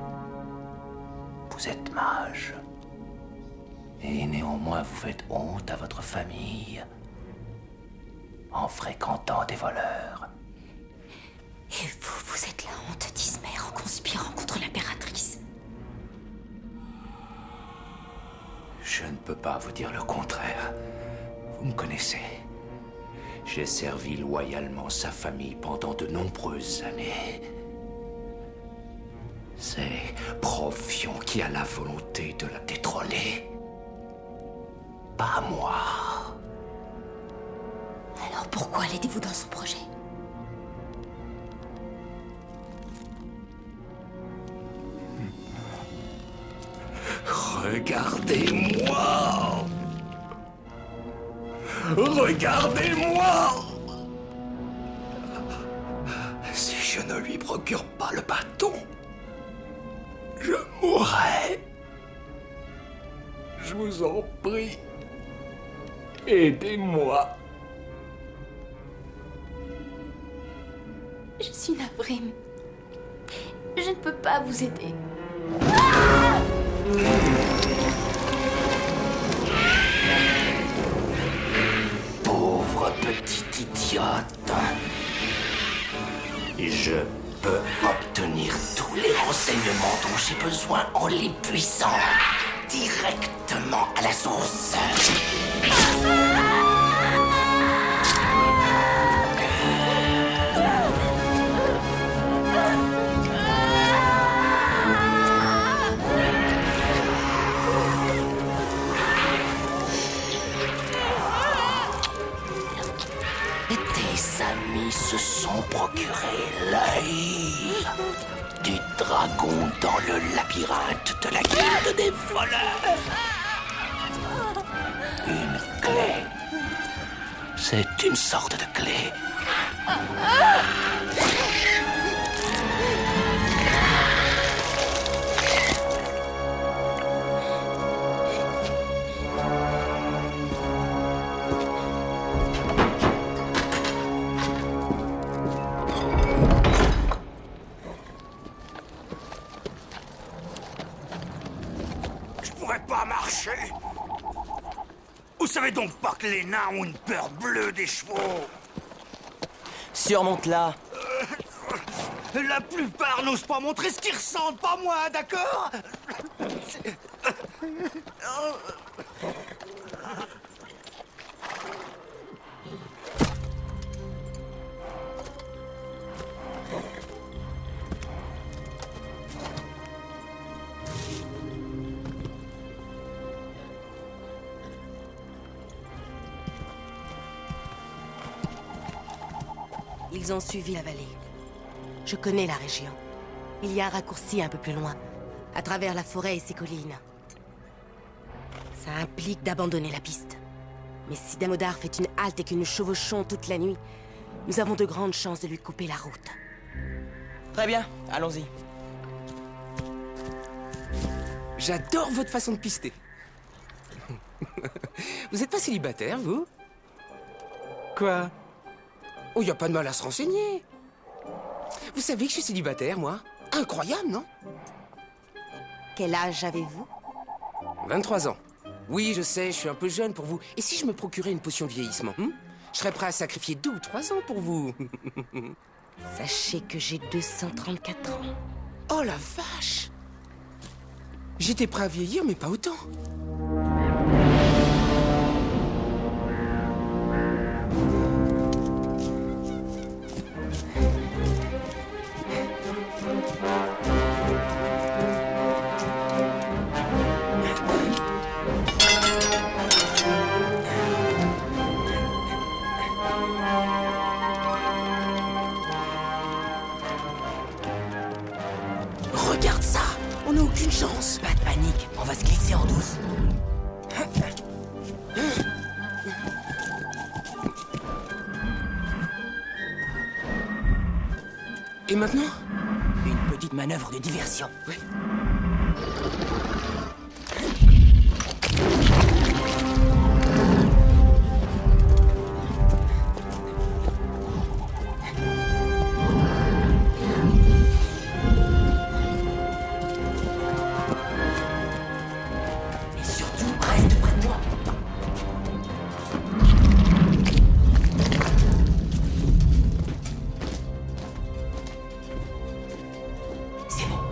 Vous êtes mage. Et néanmoins, vous faites honte à votre famille en fréquentant des voleurs. Et vous, vous êtes la honte d'Ismer en conspirant contre l'impératrice. Je ne peux pas vous dire le contraire. Vous me connaissez. J'ai servi loyalement sa famille pendant de nombreuses années. C'est Profion qui a la volonté de la détrôner. Pas moi. Alors pourquoi l'aidez-vous dans son projet? Regardez-moi! Regardez-moi! Si je ne lui procure pas le bâton, je mourrai. Je vous en prie, aidez-moi. Je suis navrée. Je ne peux pas vous aider. Pauvre petite idiote. Je peux obtenir tous les renseignements dont j'ai besoin en les puisant directement à la source. Tes amis se sont procuré l'œil du dragon dans le labyrinthe de la guilde des voleurs. Une clé. C'est une sorte de clé. Vous savez donc pas que les nains ont une peur bleue des chevaux? Surmonte-la. La plupart n'osent pas montrer ce qu'ils ressentent, pas moi, d'accord? Ils ont suivi la vallée. Je connais la région. Il y a un raccourci un peu plus loin, à travers la forêt et ses collines. Ça implique d'abandonner la piste. Mais si Damodar fait une halte et que nous chevauchons toute la nuit, nous avons de grandes chances de lui couper la route. Très bien, allons-y. J'adore votre façon de pister. Vous êtes pas célibataire, vous? Quoi? Oh, y a pas de mal à se renseigner. Vous savez que je suis célibataire, moi? Incroyable, non? Quel âge avez-vous? 23 ans. Oui, je sais, je suis un peu jeune pour vous. Et si je me procurais une potion de vieillissement Je serais prêt à sacrifier 2 ou 3 ans pour vous. Sachez que j'ai 234 ans. Oh la vache! J'étais prêt à vieillir, mais pas autant. Regarde ça! On n'a aucune chance! Pas de panique, on va se glisser en douce. Et maintenant? Une petite manœuvre de diversion. Oui. Et surtout, reste près de moi. C'est bon.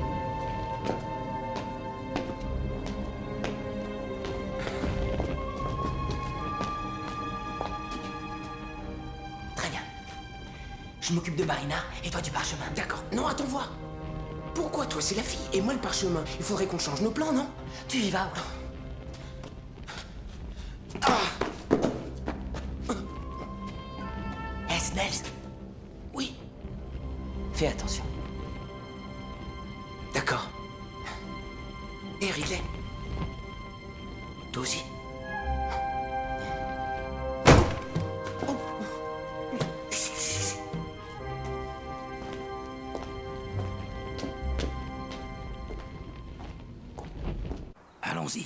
Très bien. Je m'occupe de Marina et toi du parchemin. D'accord. Non, attends, vois. Pourquoi toi c'est la fille et moi le parchemin? Il faudrait qu'on change nos plans, non? Tu y vas, Snells? Oui. Fais attention. D'accord. Et Ridley? Toi aussi? Allons-y.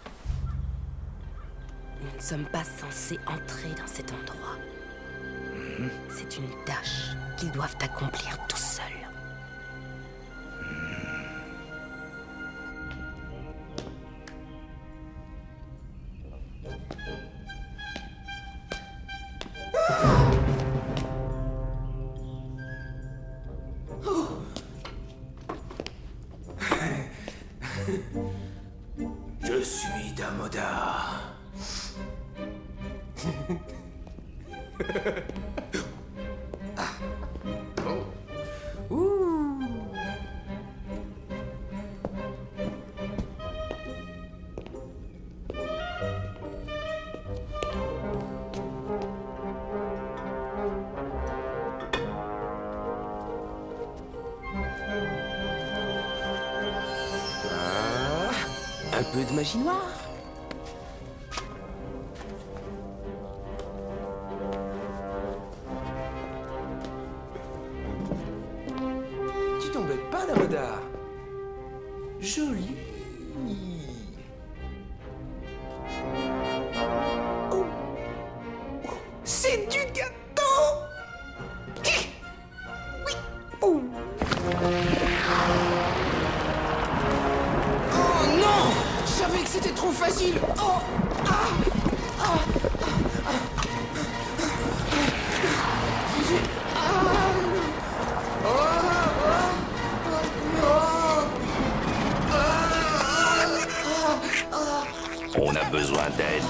Nous ne sommes pas censés entrer dans cet endroit. C'est une tâche qu'ils doivent accomplir tout seuls. Je suis Damodar. Un peu de magie noire. Tu t'embêtes pas, Damodar. Joli. Oh. C'est du gâteau. Oui. Oh. Oh non! Je savais que c'était trop facile! Oh! Ah! Ah! Ah! On a besoin d'aide.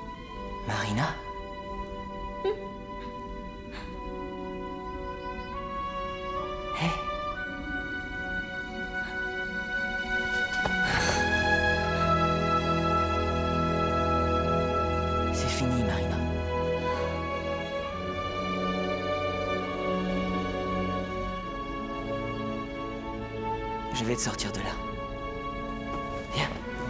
Marina? Je vais te sortir de là. Viens.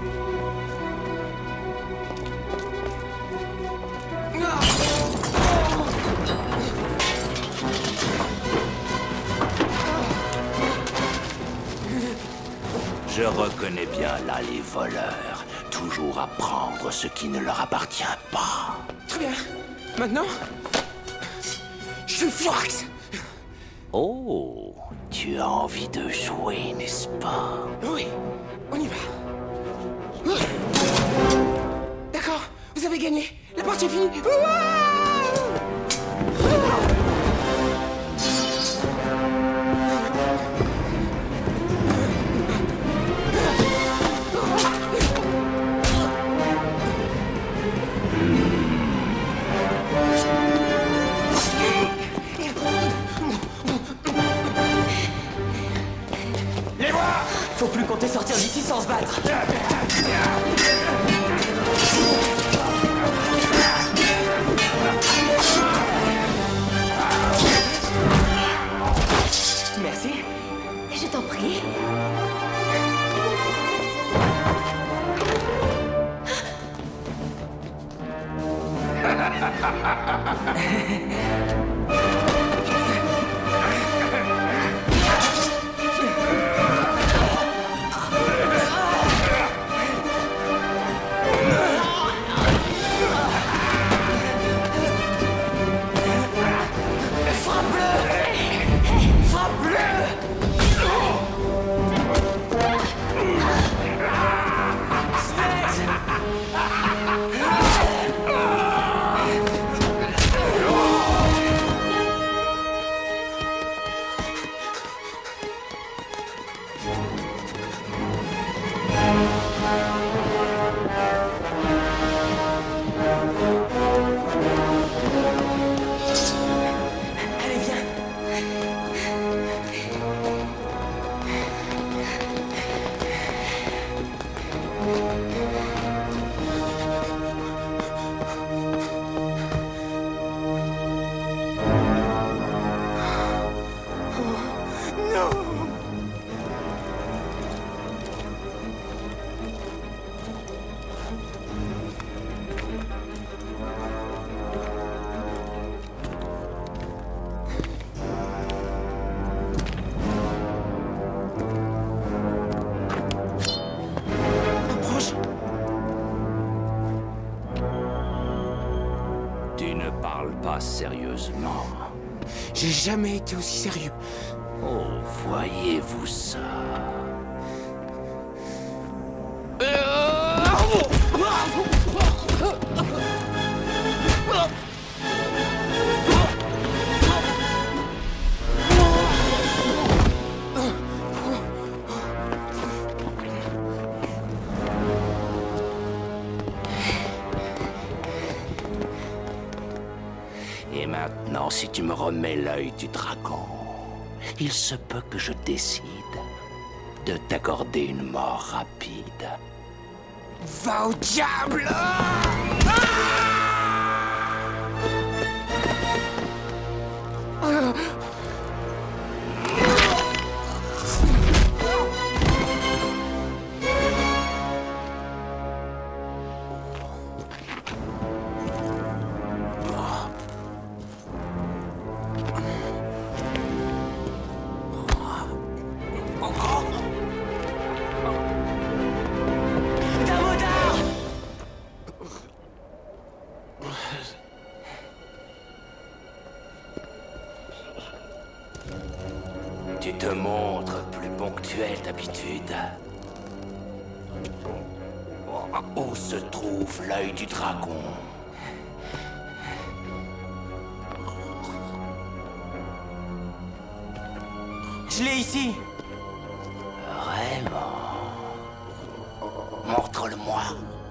Je reconnais bien là les voleurs, toujours à prendre ce qui ne leur appartient pas. Très bien. Maintenant, je suis Furax. Oh, tu as envie de jouer, n'est-ce pas? Oui, on y va. D'accord, vous avez gagné. La partie est finie. Faut plus compter sortir d'ici sans se battre. Merci. Je t'en prie. Tu ne parles pas sérieusement. J'ai jamais été aussi sérieux. Oh, voyez-vous ça? Et maintenant, si tu me remets l'œil du dragon, il se peut que je décide de t'accorder une mort rapide. Va au diable! Tu te montres plus ponctuel d'habitude. Où se trouve l'œil du dragon? Je l'ai ici. Vraiment? Montre-le-moi.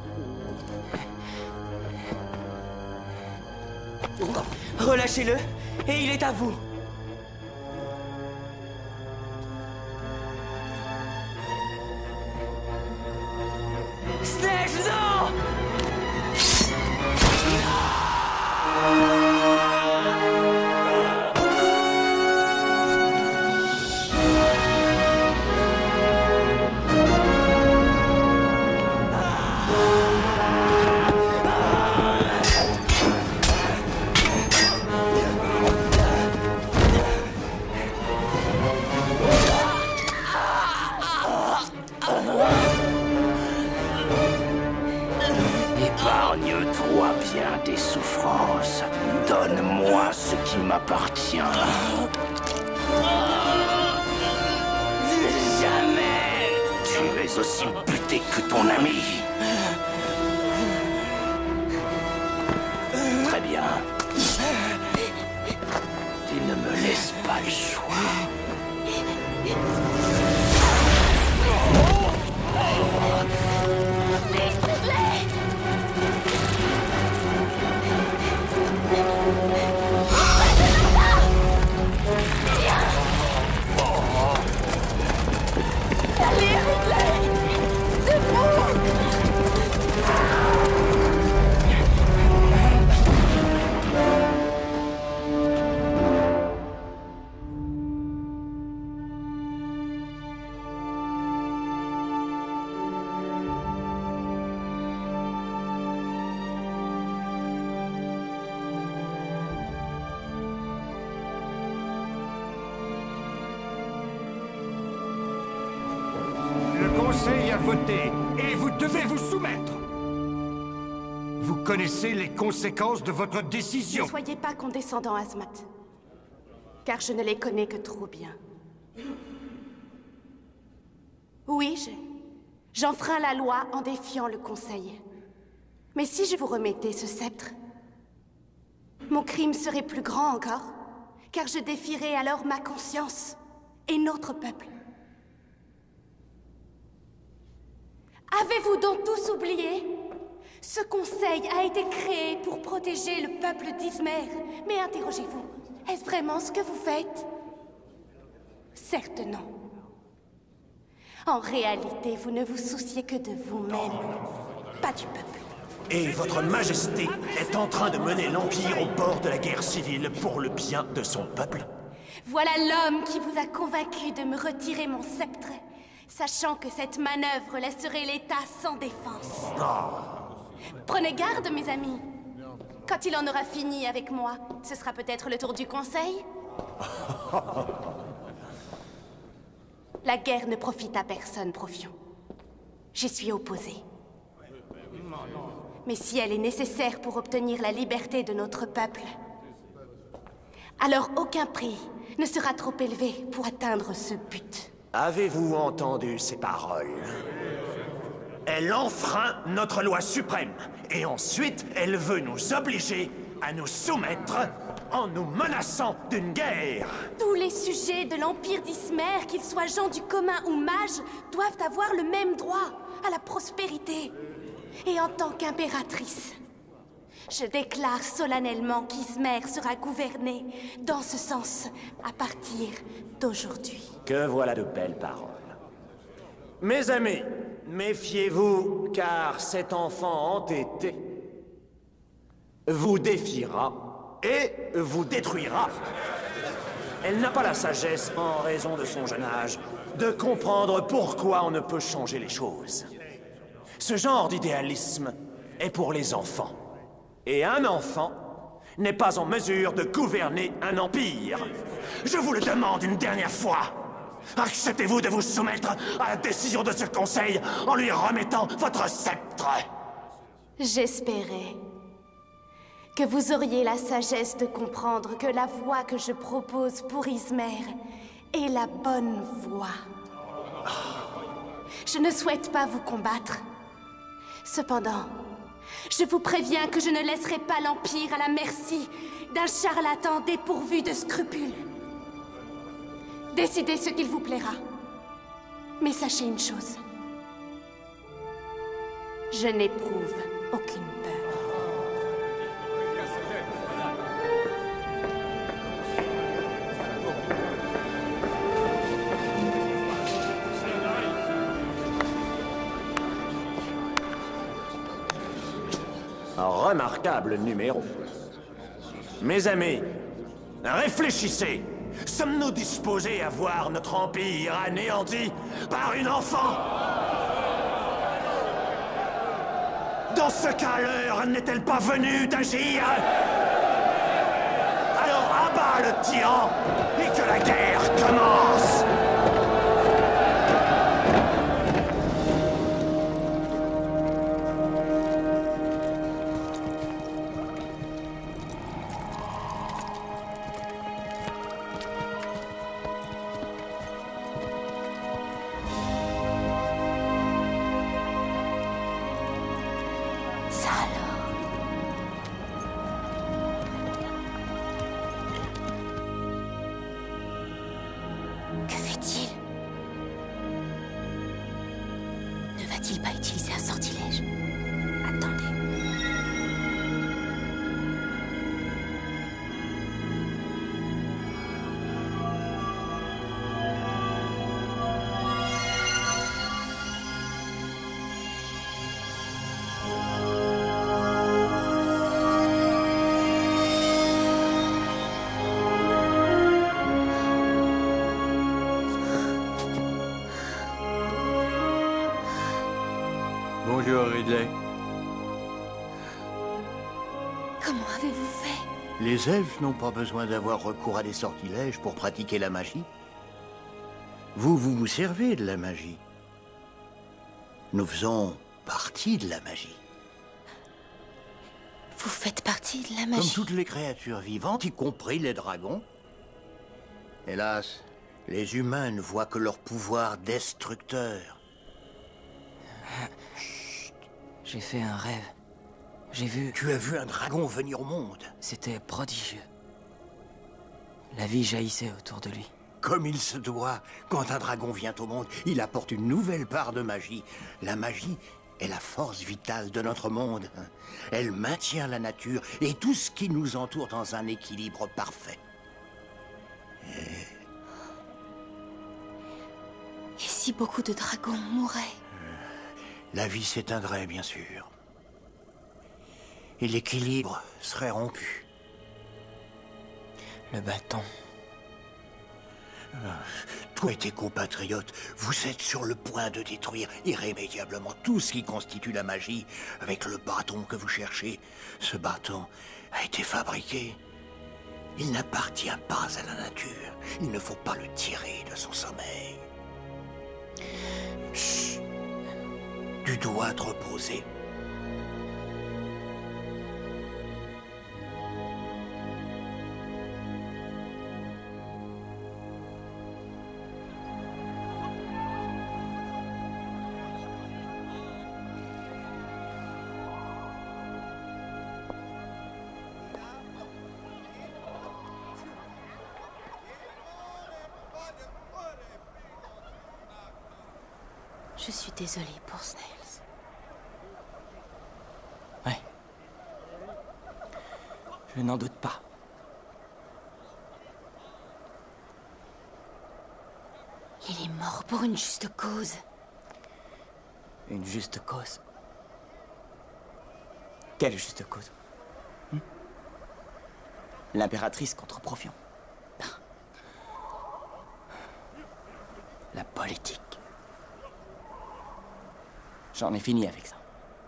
Relâchez-le, et il est à vous. Snake, non! Épargne-toi bien tes souffrances. Donne-moi ce qui m'appartient. Jamais! Tu es aussi buté que ton ami. Très bien. Tu ne me laisses pas le choix. Allez, Ridley! C'est bon! Le Conseil a voté, et vous devez vous soumettre. Vous connaissez les conséquences de votre décision. Ne soyez pas condescendant, Azmat. Car je ne les connais que trop bien. Oui, j'enfreins la loi en défiant le Conseil. Mais si je vous remettais ce sceptre, mon crime serait plus grand encore, car je défierais alors ma conscience et notre peuple. Avez-vous donc tous oublié? Ce conseil a été créé pour protéger le peuple d'Izmir. Mais interrogez-vous, est-ce vraiment ce que vous faites? Certes non. En réalité, vous ne vous souciez que de vous-même, pas du peuple. Et votre majesté est en train de mener l'Empire au bord de la guerre civile pour le bien de son peuple? Voilà l'homme qui vous a convaincu de me retirer mon sceptre, sachant que cette manœuvre laisserait l'État sans défense. Prenez garde, mes amis. Quand il en aura fini avec moi, ce sera peut-être le tour du Conseil. La guerre ne profite à personne, Profion. J'y suis opposée. Mais si elle est nécessaire pour obtenir la liberté de notre peuple, alors aucun prix ne sera trop élevé pour atteindre ce but. Avez-vous entendu ces paroles? Elle enfreint notre loi suprême, et ensuite elle veut nous obliger à nous soumettre en nous menaçant d'une guerre. Tous les sujets de l'Empire d'Izmir, qu'ils soient gens du commun ou mages, doivent avoir le même droit à la prospérité. Et en tant qu'impératrice, je déclare solennellement qu'Izmir sera gouverné dans ce sens à partir d'aujourd'hui. Que voilà de belles paroles. Mes amis, méfiez-vous, car cet enfant entêté vous défiera et vous détruira. Elle n'a pas la sagesse, en raison de son jeune âge, de comprendre pourquoi on ne peut changer les choses. Ce genre d'idéalisme est pour les enfants. Et un enfant n'est pas en mesure de gouverner un empire. Je vous le demande une dernière fois. Acceptez-vous de vous soumettre à la décision de ce conseil en lui remettant votre sceptre? J'espérais que vous auriez la sagesse de comprendre que la voie que je propose pour Izmir est la bonne voie. Je ne souhaite pas vous combattre. Cependant, je vous préviens que je ne laisserai pas l'Empire à la merci d'un charlatan dépourvu de scrupules. Décidez ce qu'il vous plaira. Mais sachez une chose. Je n'éprouve aucune peur. Un remarquable numéro. Mes amis, réfléchissez. Sommes-nous disposés à voir notre empire anéanti par une enfant? Dans ce cas, l'heure n'est-elle pas venue d'agir? Alors abat le tyran et que la guerre commence! Ne va-t-il pas utiliser un sortilège? Attendez. Bonjour, Ridley. Comment avez-vous fait? Les elfes n'ont pas besoin d'avoir recours à des sortilèges pour pratiquer la magie. Vous servez de la magie. Nous faisons partie de la magie. Vous faites partie de la Comme magie? toutes les créatures vivantes, y compris les dragons. Hélas, les humains ne voient que leur pouvoir destructeur. J'ai fait un rêve. J'ai vu... Tu as vu un dragon venir au monde? C'était prodigieux. La vie jaillissait autour de lui. Comme il se doit, quand un dragon vient au monde, il apporte une nouvelle part de magie. La magie est la force vitale de notre monde. Elle maintient la nature et tout ce qui nous entoure dans un équilibre parfait. Et si beaucoup de dragons mouraient? La vie s'éteindrait, bien sûr. Et l'équilibre serait rompu. Le bâton. Toi et tes compatriotes, vous êtes sur le point de détruire irrémédiablement tout ce qui constitue la magie avec le bâton que vous cherchez. Ce bâton a été fabriqué. Il n'appartient pas à la nature. Il ne faut pas le tirer de son sommeil. Chut. Tu dois te reposer. Je suis désolée pour Snails. Ouais. Je n'en doute pas. Il est mort pour une juste cause. Une juste cause. Quelle juste cause? L'impératrice contre Profion. La politique. J'en ai fini avec ça.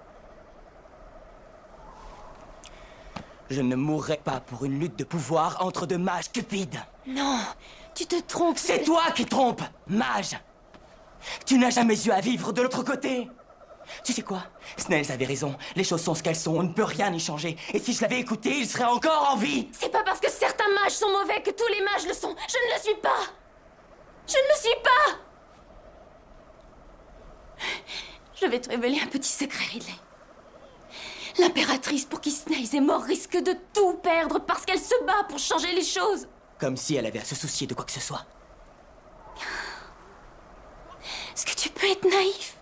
Je ne mourrai pas pour une lutte de pouvoir entre deux mages cupides. Non, tu te trompes. C'est toi qui trompes, mage. Tu n'as jamais eu à vivre de l'autre côté. Tu sais quoi? Snails avait raison. Les choses sont ce qu'elles sont. On ne peut rien y changer. Et si je l'avais écouté, il serait encore en vie. C'est pas parce que certains mages sont mauvais que tous les mages le sont. Je ne le suis pas. Je ne le suis pas. Je vais te révéler un petit secret, Ridley. L'impératrice pour qui Snails est mort risque de tout perdre parce qu'elle se bat pour changer les choses. Comme si elle avait à se soucier de quoi que ce soit. Est-ce que tu peux être naïf?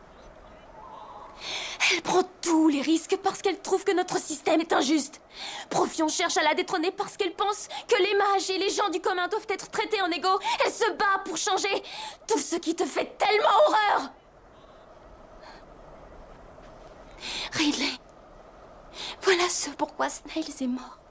Elle prend tous les risques parce qu'elle trouve que notre système est injuste. Profion cherche à la détrôner parce qu'elle pense que les mages et les gens du commun doivent être traités en égaux. Elle se bat pour changer tout ce qui te fait tellement horreur. Ridley, voilà ce pourquoi Snails est mort.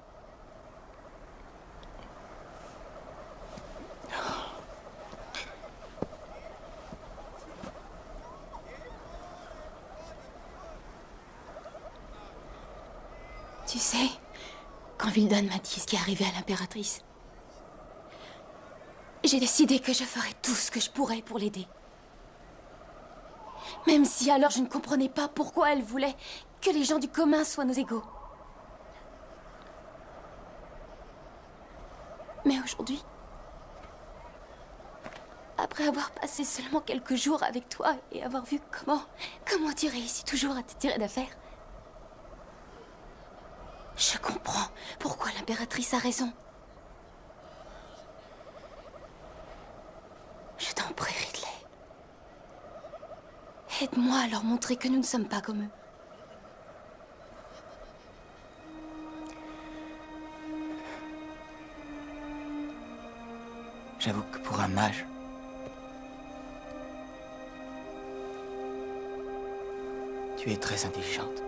Tu sais, quand Vildan m'a dit ce qui est arrivé à l'impératrice, j'ai décidé que je ferais tout ce que je pourrais pour l'aider. Même si alors je ne comprenais pas pourquoi elle voulait que les gens du commun soient nos égaux. Mais aujourd'hui, après avoir passé seulement quelques jours avec toi et avoir vu comment tu réussis toujours à te tirer d'affaire, je comprends pourquoi l'impératrice a raison. Je t'en prie, Ridley. Aide-moi à leur montrer que nous ne sommes pas comme eux. J'avoue que pour un mage, tu es très intelligente.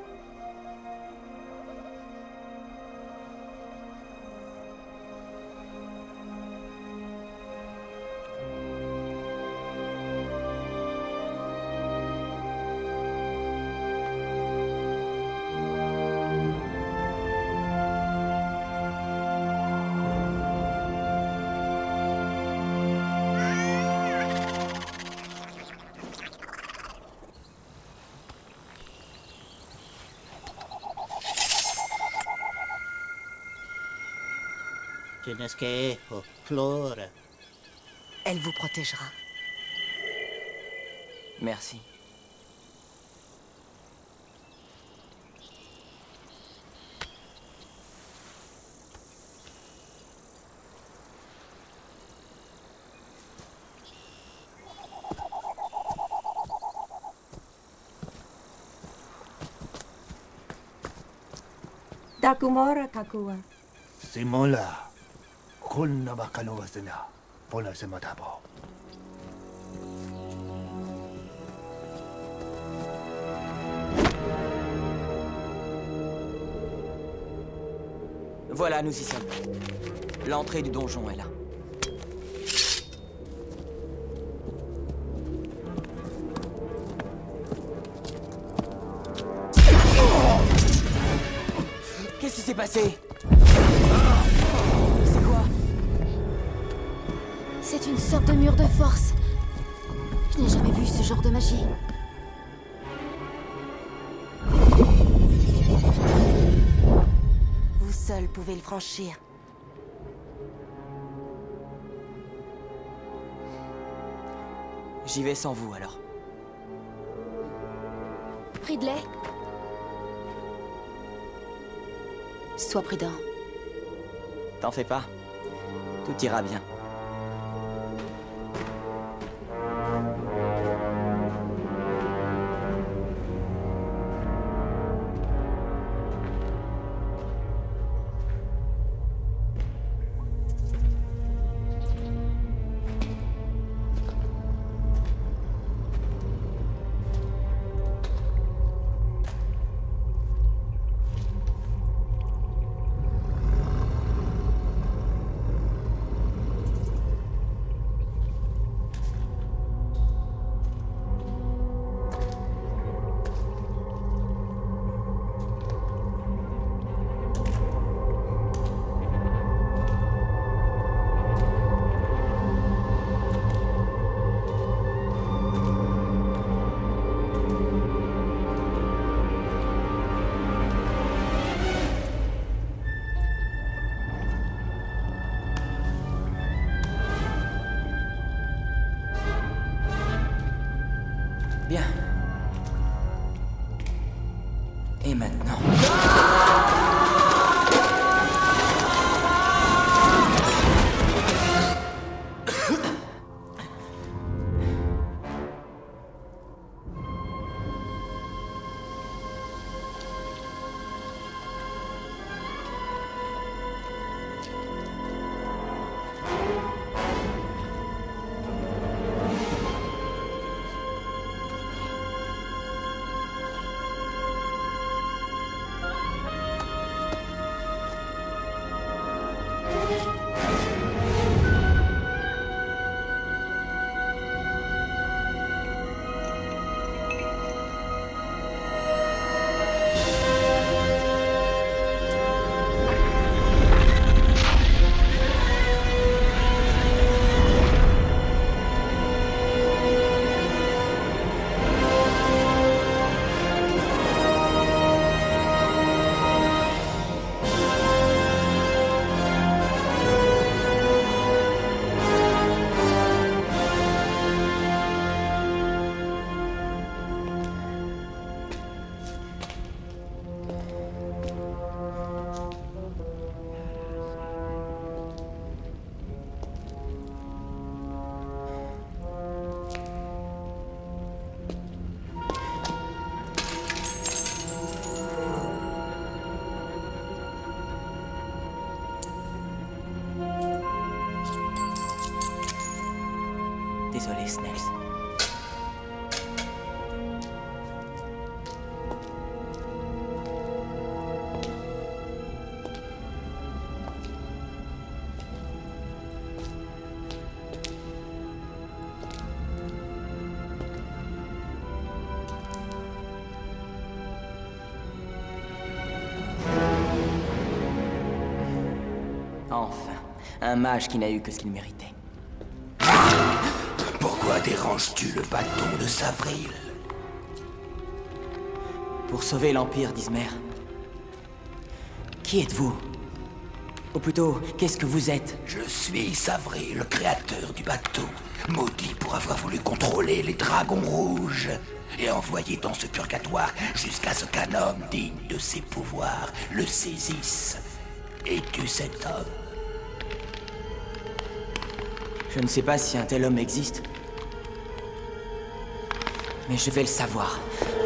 Elle vous protégera. Merci. Dakumora Kakua. Simula. Kunna bakalowasena. Pola sematabo. Voilà, nous y sommes. L'entrée du donjon est là. Qu'est-ce qui s'est passé? C'est quoi? C'est une sorte de mur de force. Je n'ai jamais vu ce genre de magie. Vous seul pouvez le franchir. J'y vais sans vous, alors. Ridley? Sois prudent. T'en fais pas. Tout ira bien. Bien. Et maintenant... Enfin, un mage qui n'a eu que ce qu'il méritait. Pourquoi déranges-tu le bâton de Savril? Pour sauver l'Empire d'Izmer. Qui êtes-vous? Ou plutôt, qu'est-ce que vous êtes? Je suis Savril, le créateur du bateau, maudit pour avoir voulu contrôler les dragons rouges et envoyer dans ce purgatoire jusqu'à ce qu'un homme digne de ses pouvoirs le saisisse. Es-tu cet homme? Je ne sais pas si un tel homme existe. Mais je vais le savoir.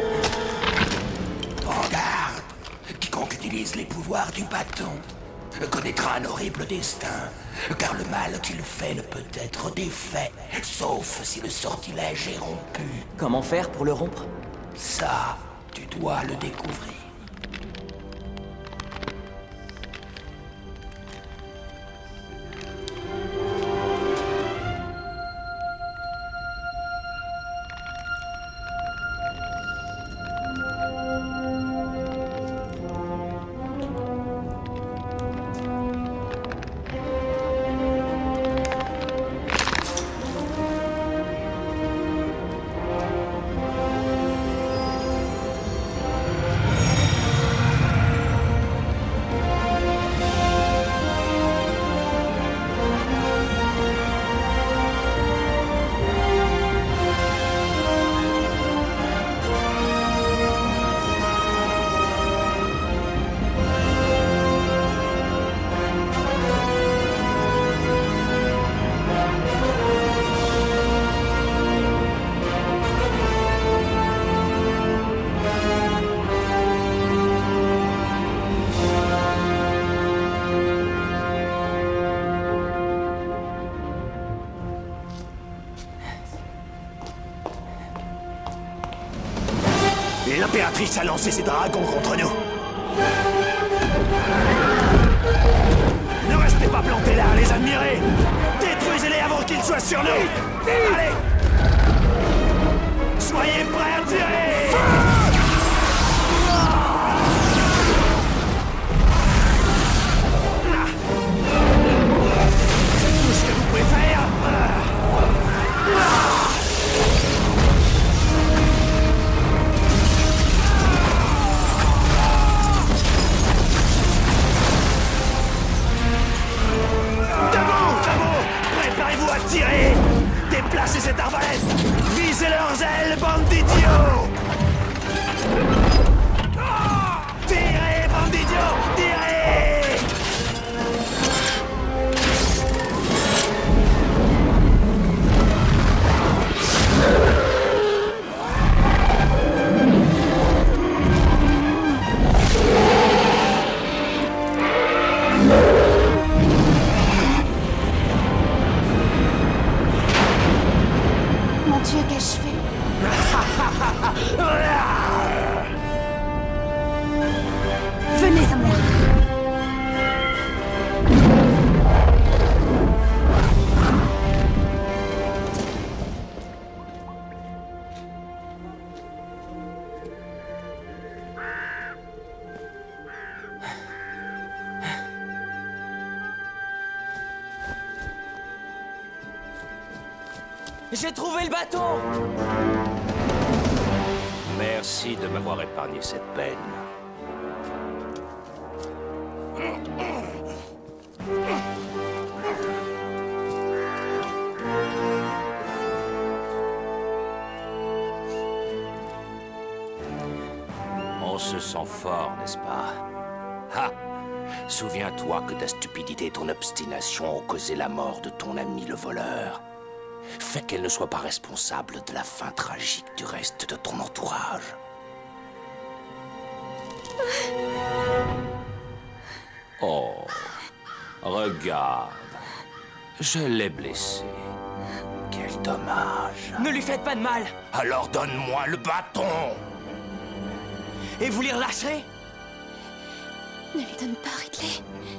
Prends garde! Quiconque utilise les pouvoirs du bâton connaîtra un horrible destin, car le mal qu'il fait ne peut être défait, sauf si le sortilège est rompu. Comment faire pour le rompre? Ça, tu dois le découvrir. L'impératrice a lancé ses dragons contre nous. Ne restez pas plantés là à les admirer. Détruisez-les avant qu'ils soient sur nous. Allez! Soyez prêts à tirer! C'est tout ce que vous pouvez faire. Préparez-vous à tirer! Déplacez cette arbalète! Visez leurs ailes, bande d'idiots! Tirez, bande d'idiots! Tirez! Mon Dieu, qu'ai-je fait? Venez à moi. J'ai trouvé le bâton! Merci de m'avoir épargné cette peine. On se sent fort, n'est-ce pas? Ha! Souviens-toi que ta stupidité et ton obstination ont causé la mort de ton ami le voleur. Fais qu'elle ne soit pas responsable de la fin tragique du reste de ton entourage. Oh, regarde. Je l'ai blessé. Quel dommage. Ne lui faites pas de mal! Alors donne-moi le bâton! Et vous les relâcherez? Ne lui donne pas, Ridley.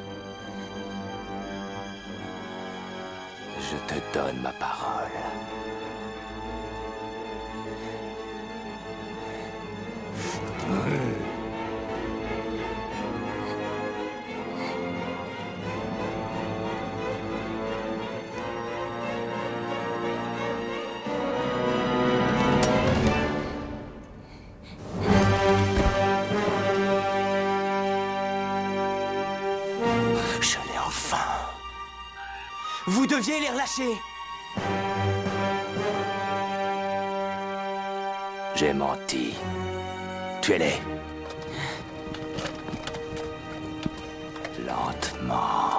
Je te donne ma parole. Vous deviez les relâcher. J'ai menti. Tuez-les. Lentement.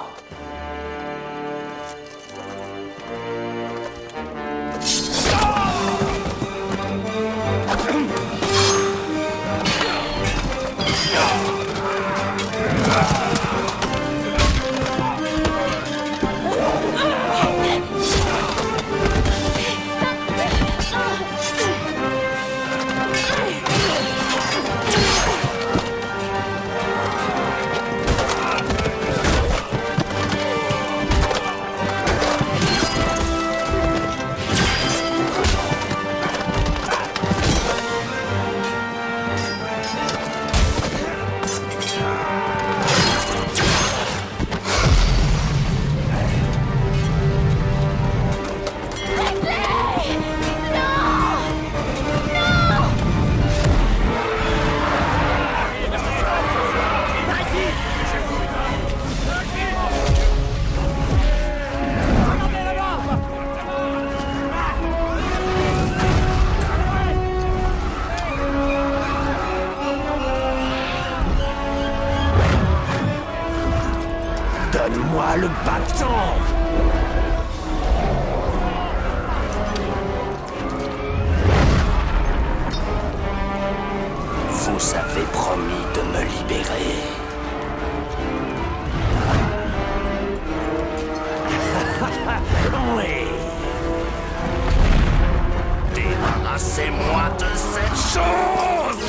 Donne-moi le bâton! Vous avez promis de me libérer. Oui. Débarrassez-moi de cette chose!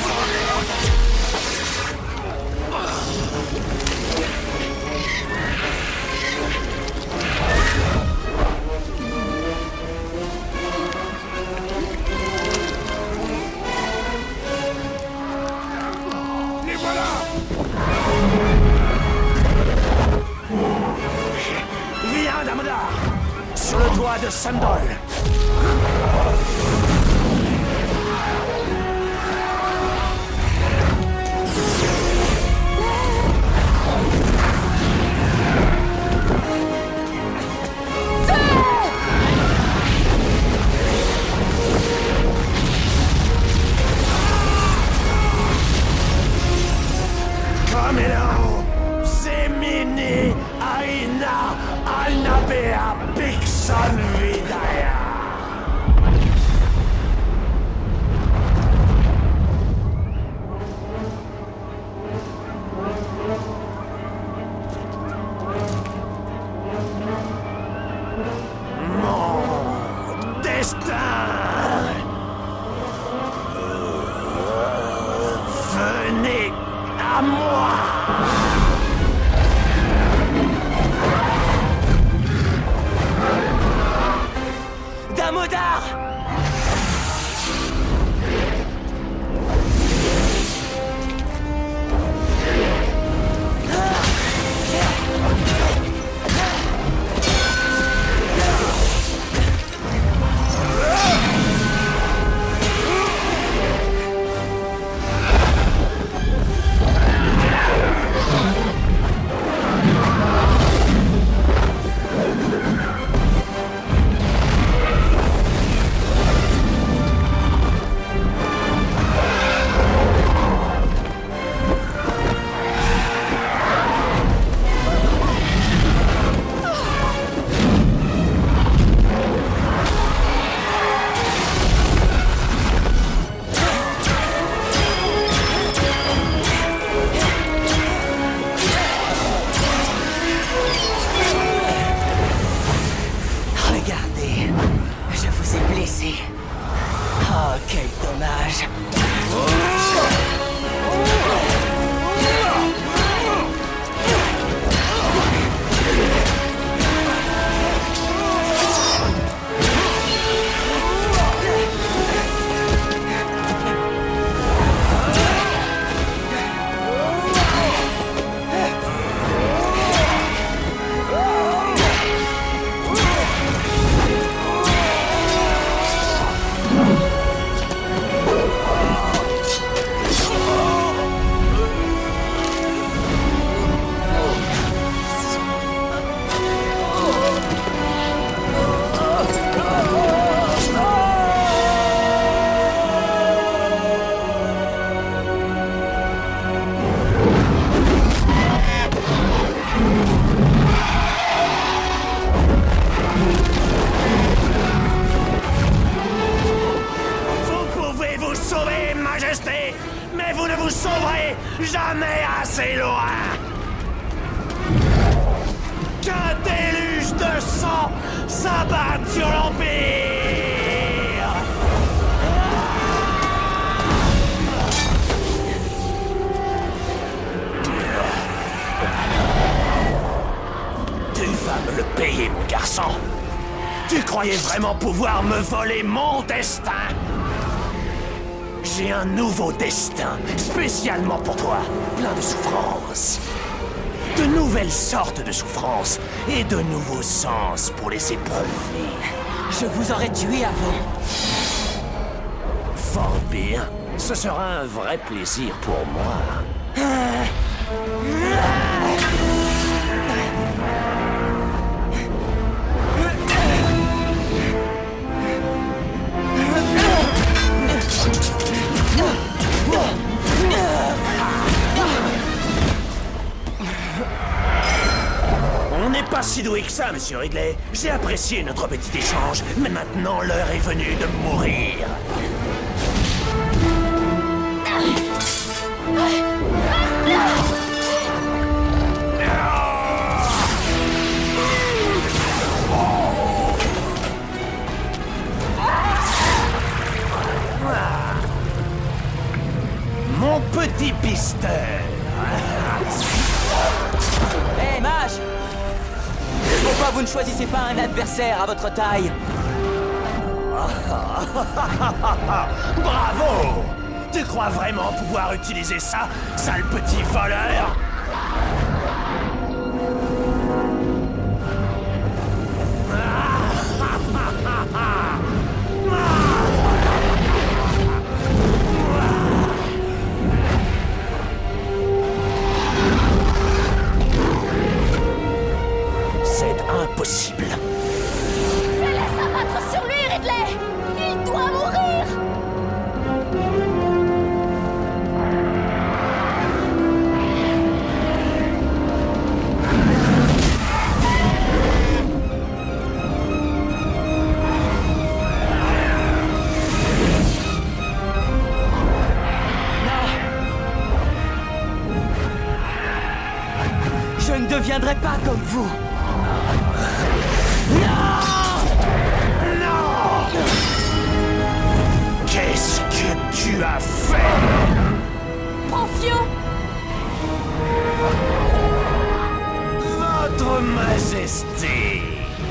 Les voilà! Viens, Damodar! Sur le toit de Sandol! Camelo, Semini, Aina, Anabea, Pixon Vidaya. Mon destin. Venez à moi. Damodar! Regardez, je vous ai blessé. Oh, quel dommage. majesté, mais vous ne vous sauverez jamais assez loin. Qu'un déluge de sang s'abatte sur l'Empire. Tu vas me le payer, mon garçon. Tu croyais vraiment pouvoir me voler mon destin? J'ai un nouveau destin, spécialement pour toi, plein de souffrances. De nouvelles sortes de souffrances et de nouveaux sens pour les éprouver. Je vous aurais tué avant. Fort bien, ce sera un vrai plaisir pour moi. On n'est pas si doué que ça, monsieur Ridley. J'ai apprécié notre petit échange, mais maintenant l'heure est venue de mourir. Mon petit pisteur. Hé, mage! Pourquoi vous ne choisissez pas un adversaire à votre taille? Bravo! Tu crois vraiment pouvoir utiliser ça, sale petit voleur? C'est impossible. Je laisse abattre sur lui, Ridley! Il doit mourir! Je ne deviendrai pas comme vous. Qu'est-ce que tu as fait? Profio! Votre Majesté!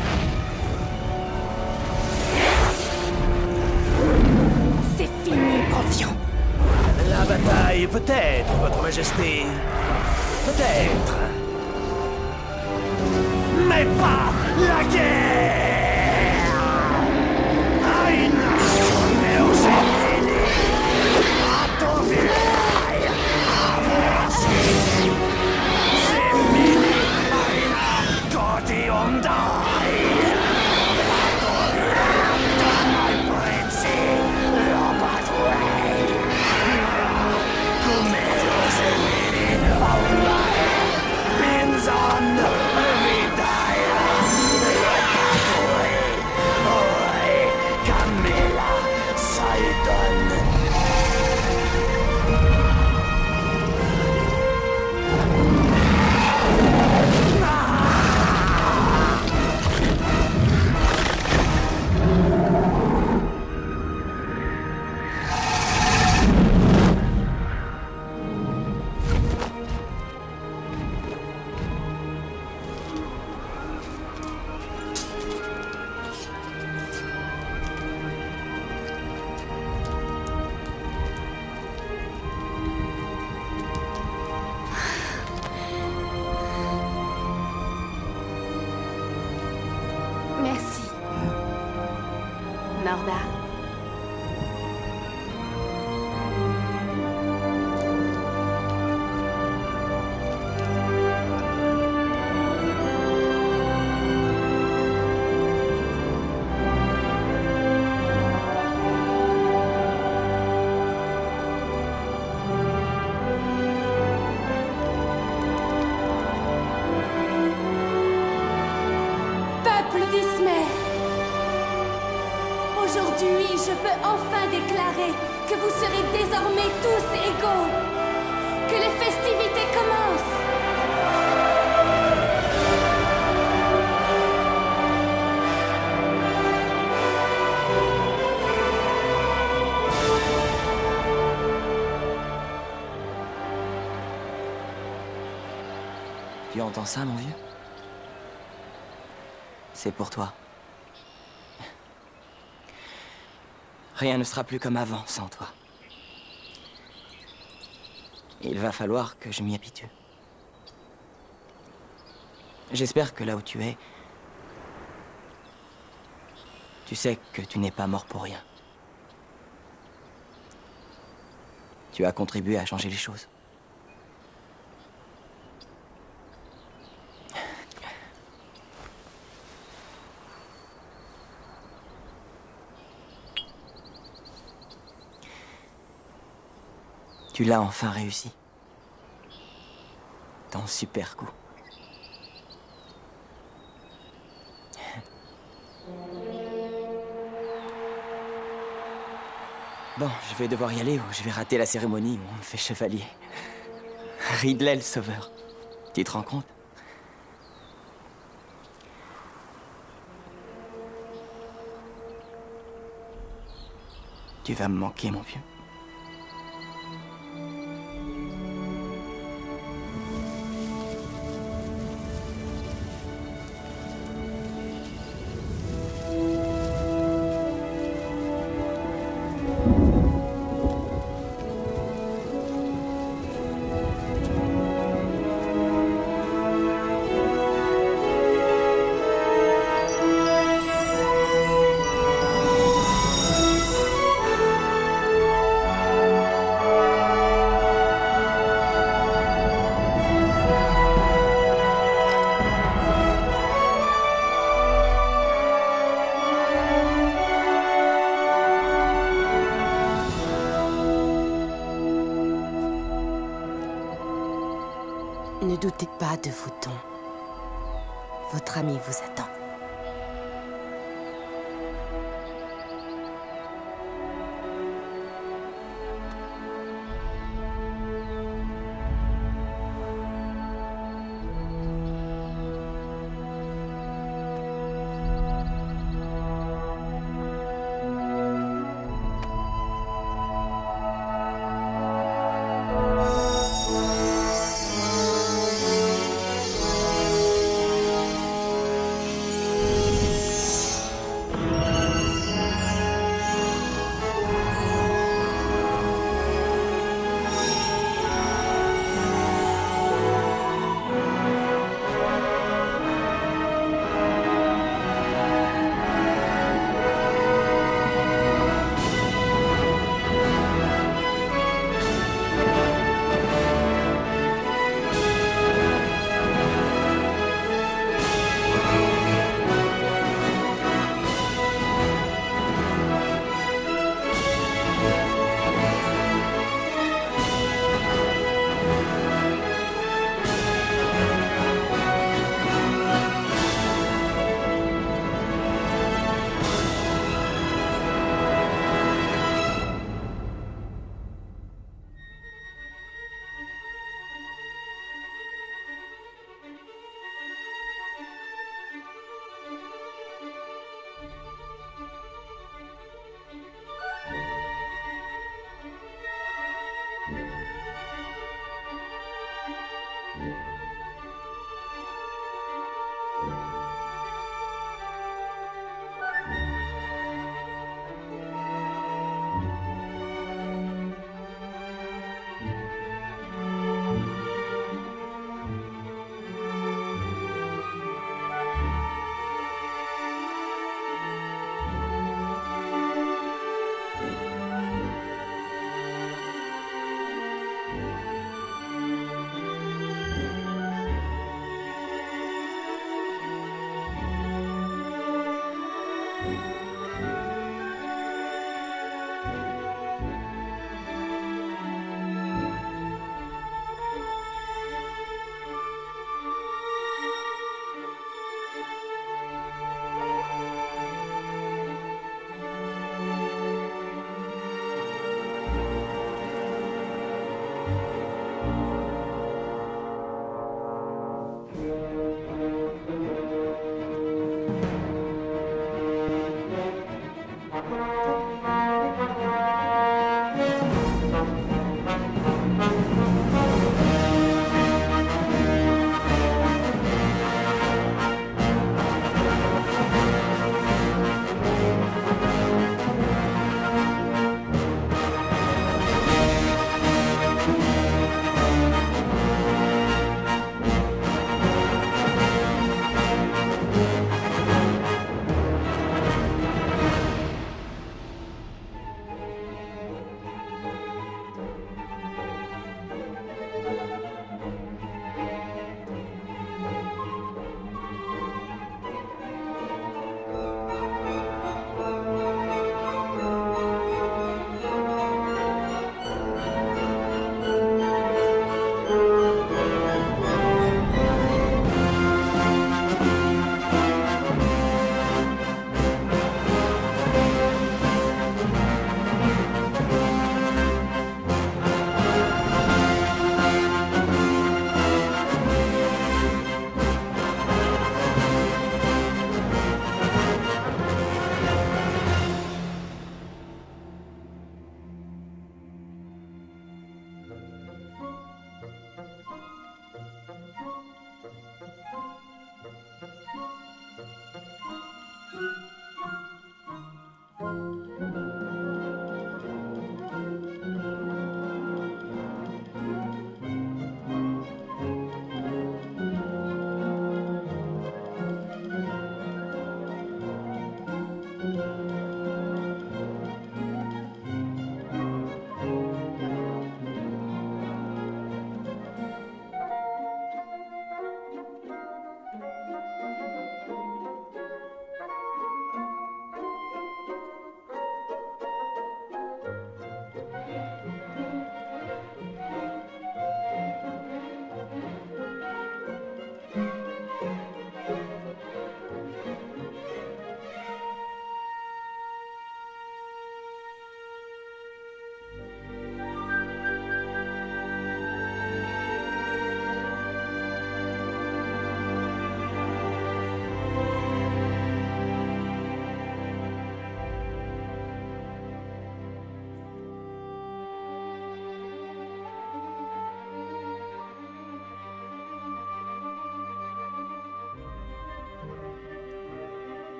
C'est fini, Profio. La bataille, peut-être, Votre Majesté. Peut-être. Mais pas la guerre! Aïna! Merci. Norda. Aujourd'hui, je peux enfin déclarer que vous serez désormais désormais tous égaux. Que les festivités commencent. Tu entends ça, mon vieux? C'est pour toi. Rien ne sera plus comme avant sans toi. Il va falloir que je m'y habitue. J'espère que là où tu es, tu sais que tu n'es pas mort pour rien. Tu as contribué à changer les choses. Tu l'as enfin réussi. Ton super coup. Bon, je vais devoir y aller ou je vais rater la cérémonie où on me fait chevalier. Ridley le sauveur. Tu te rends compte? Tu vas me manquer, mon vieux. Ne doutez pas de Fouton. Votre ami vous attend.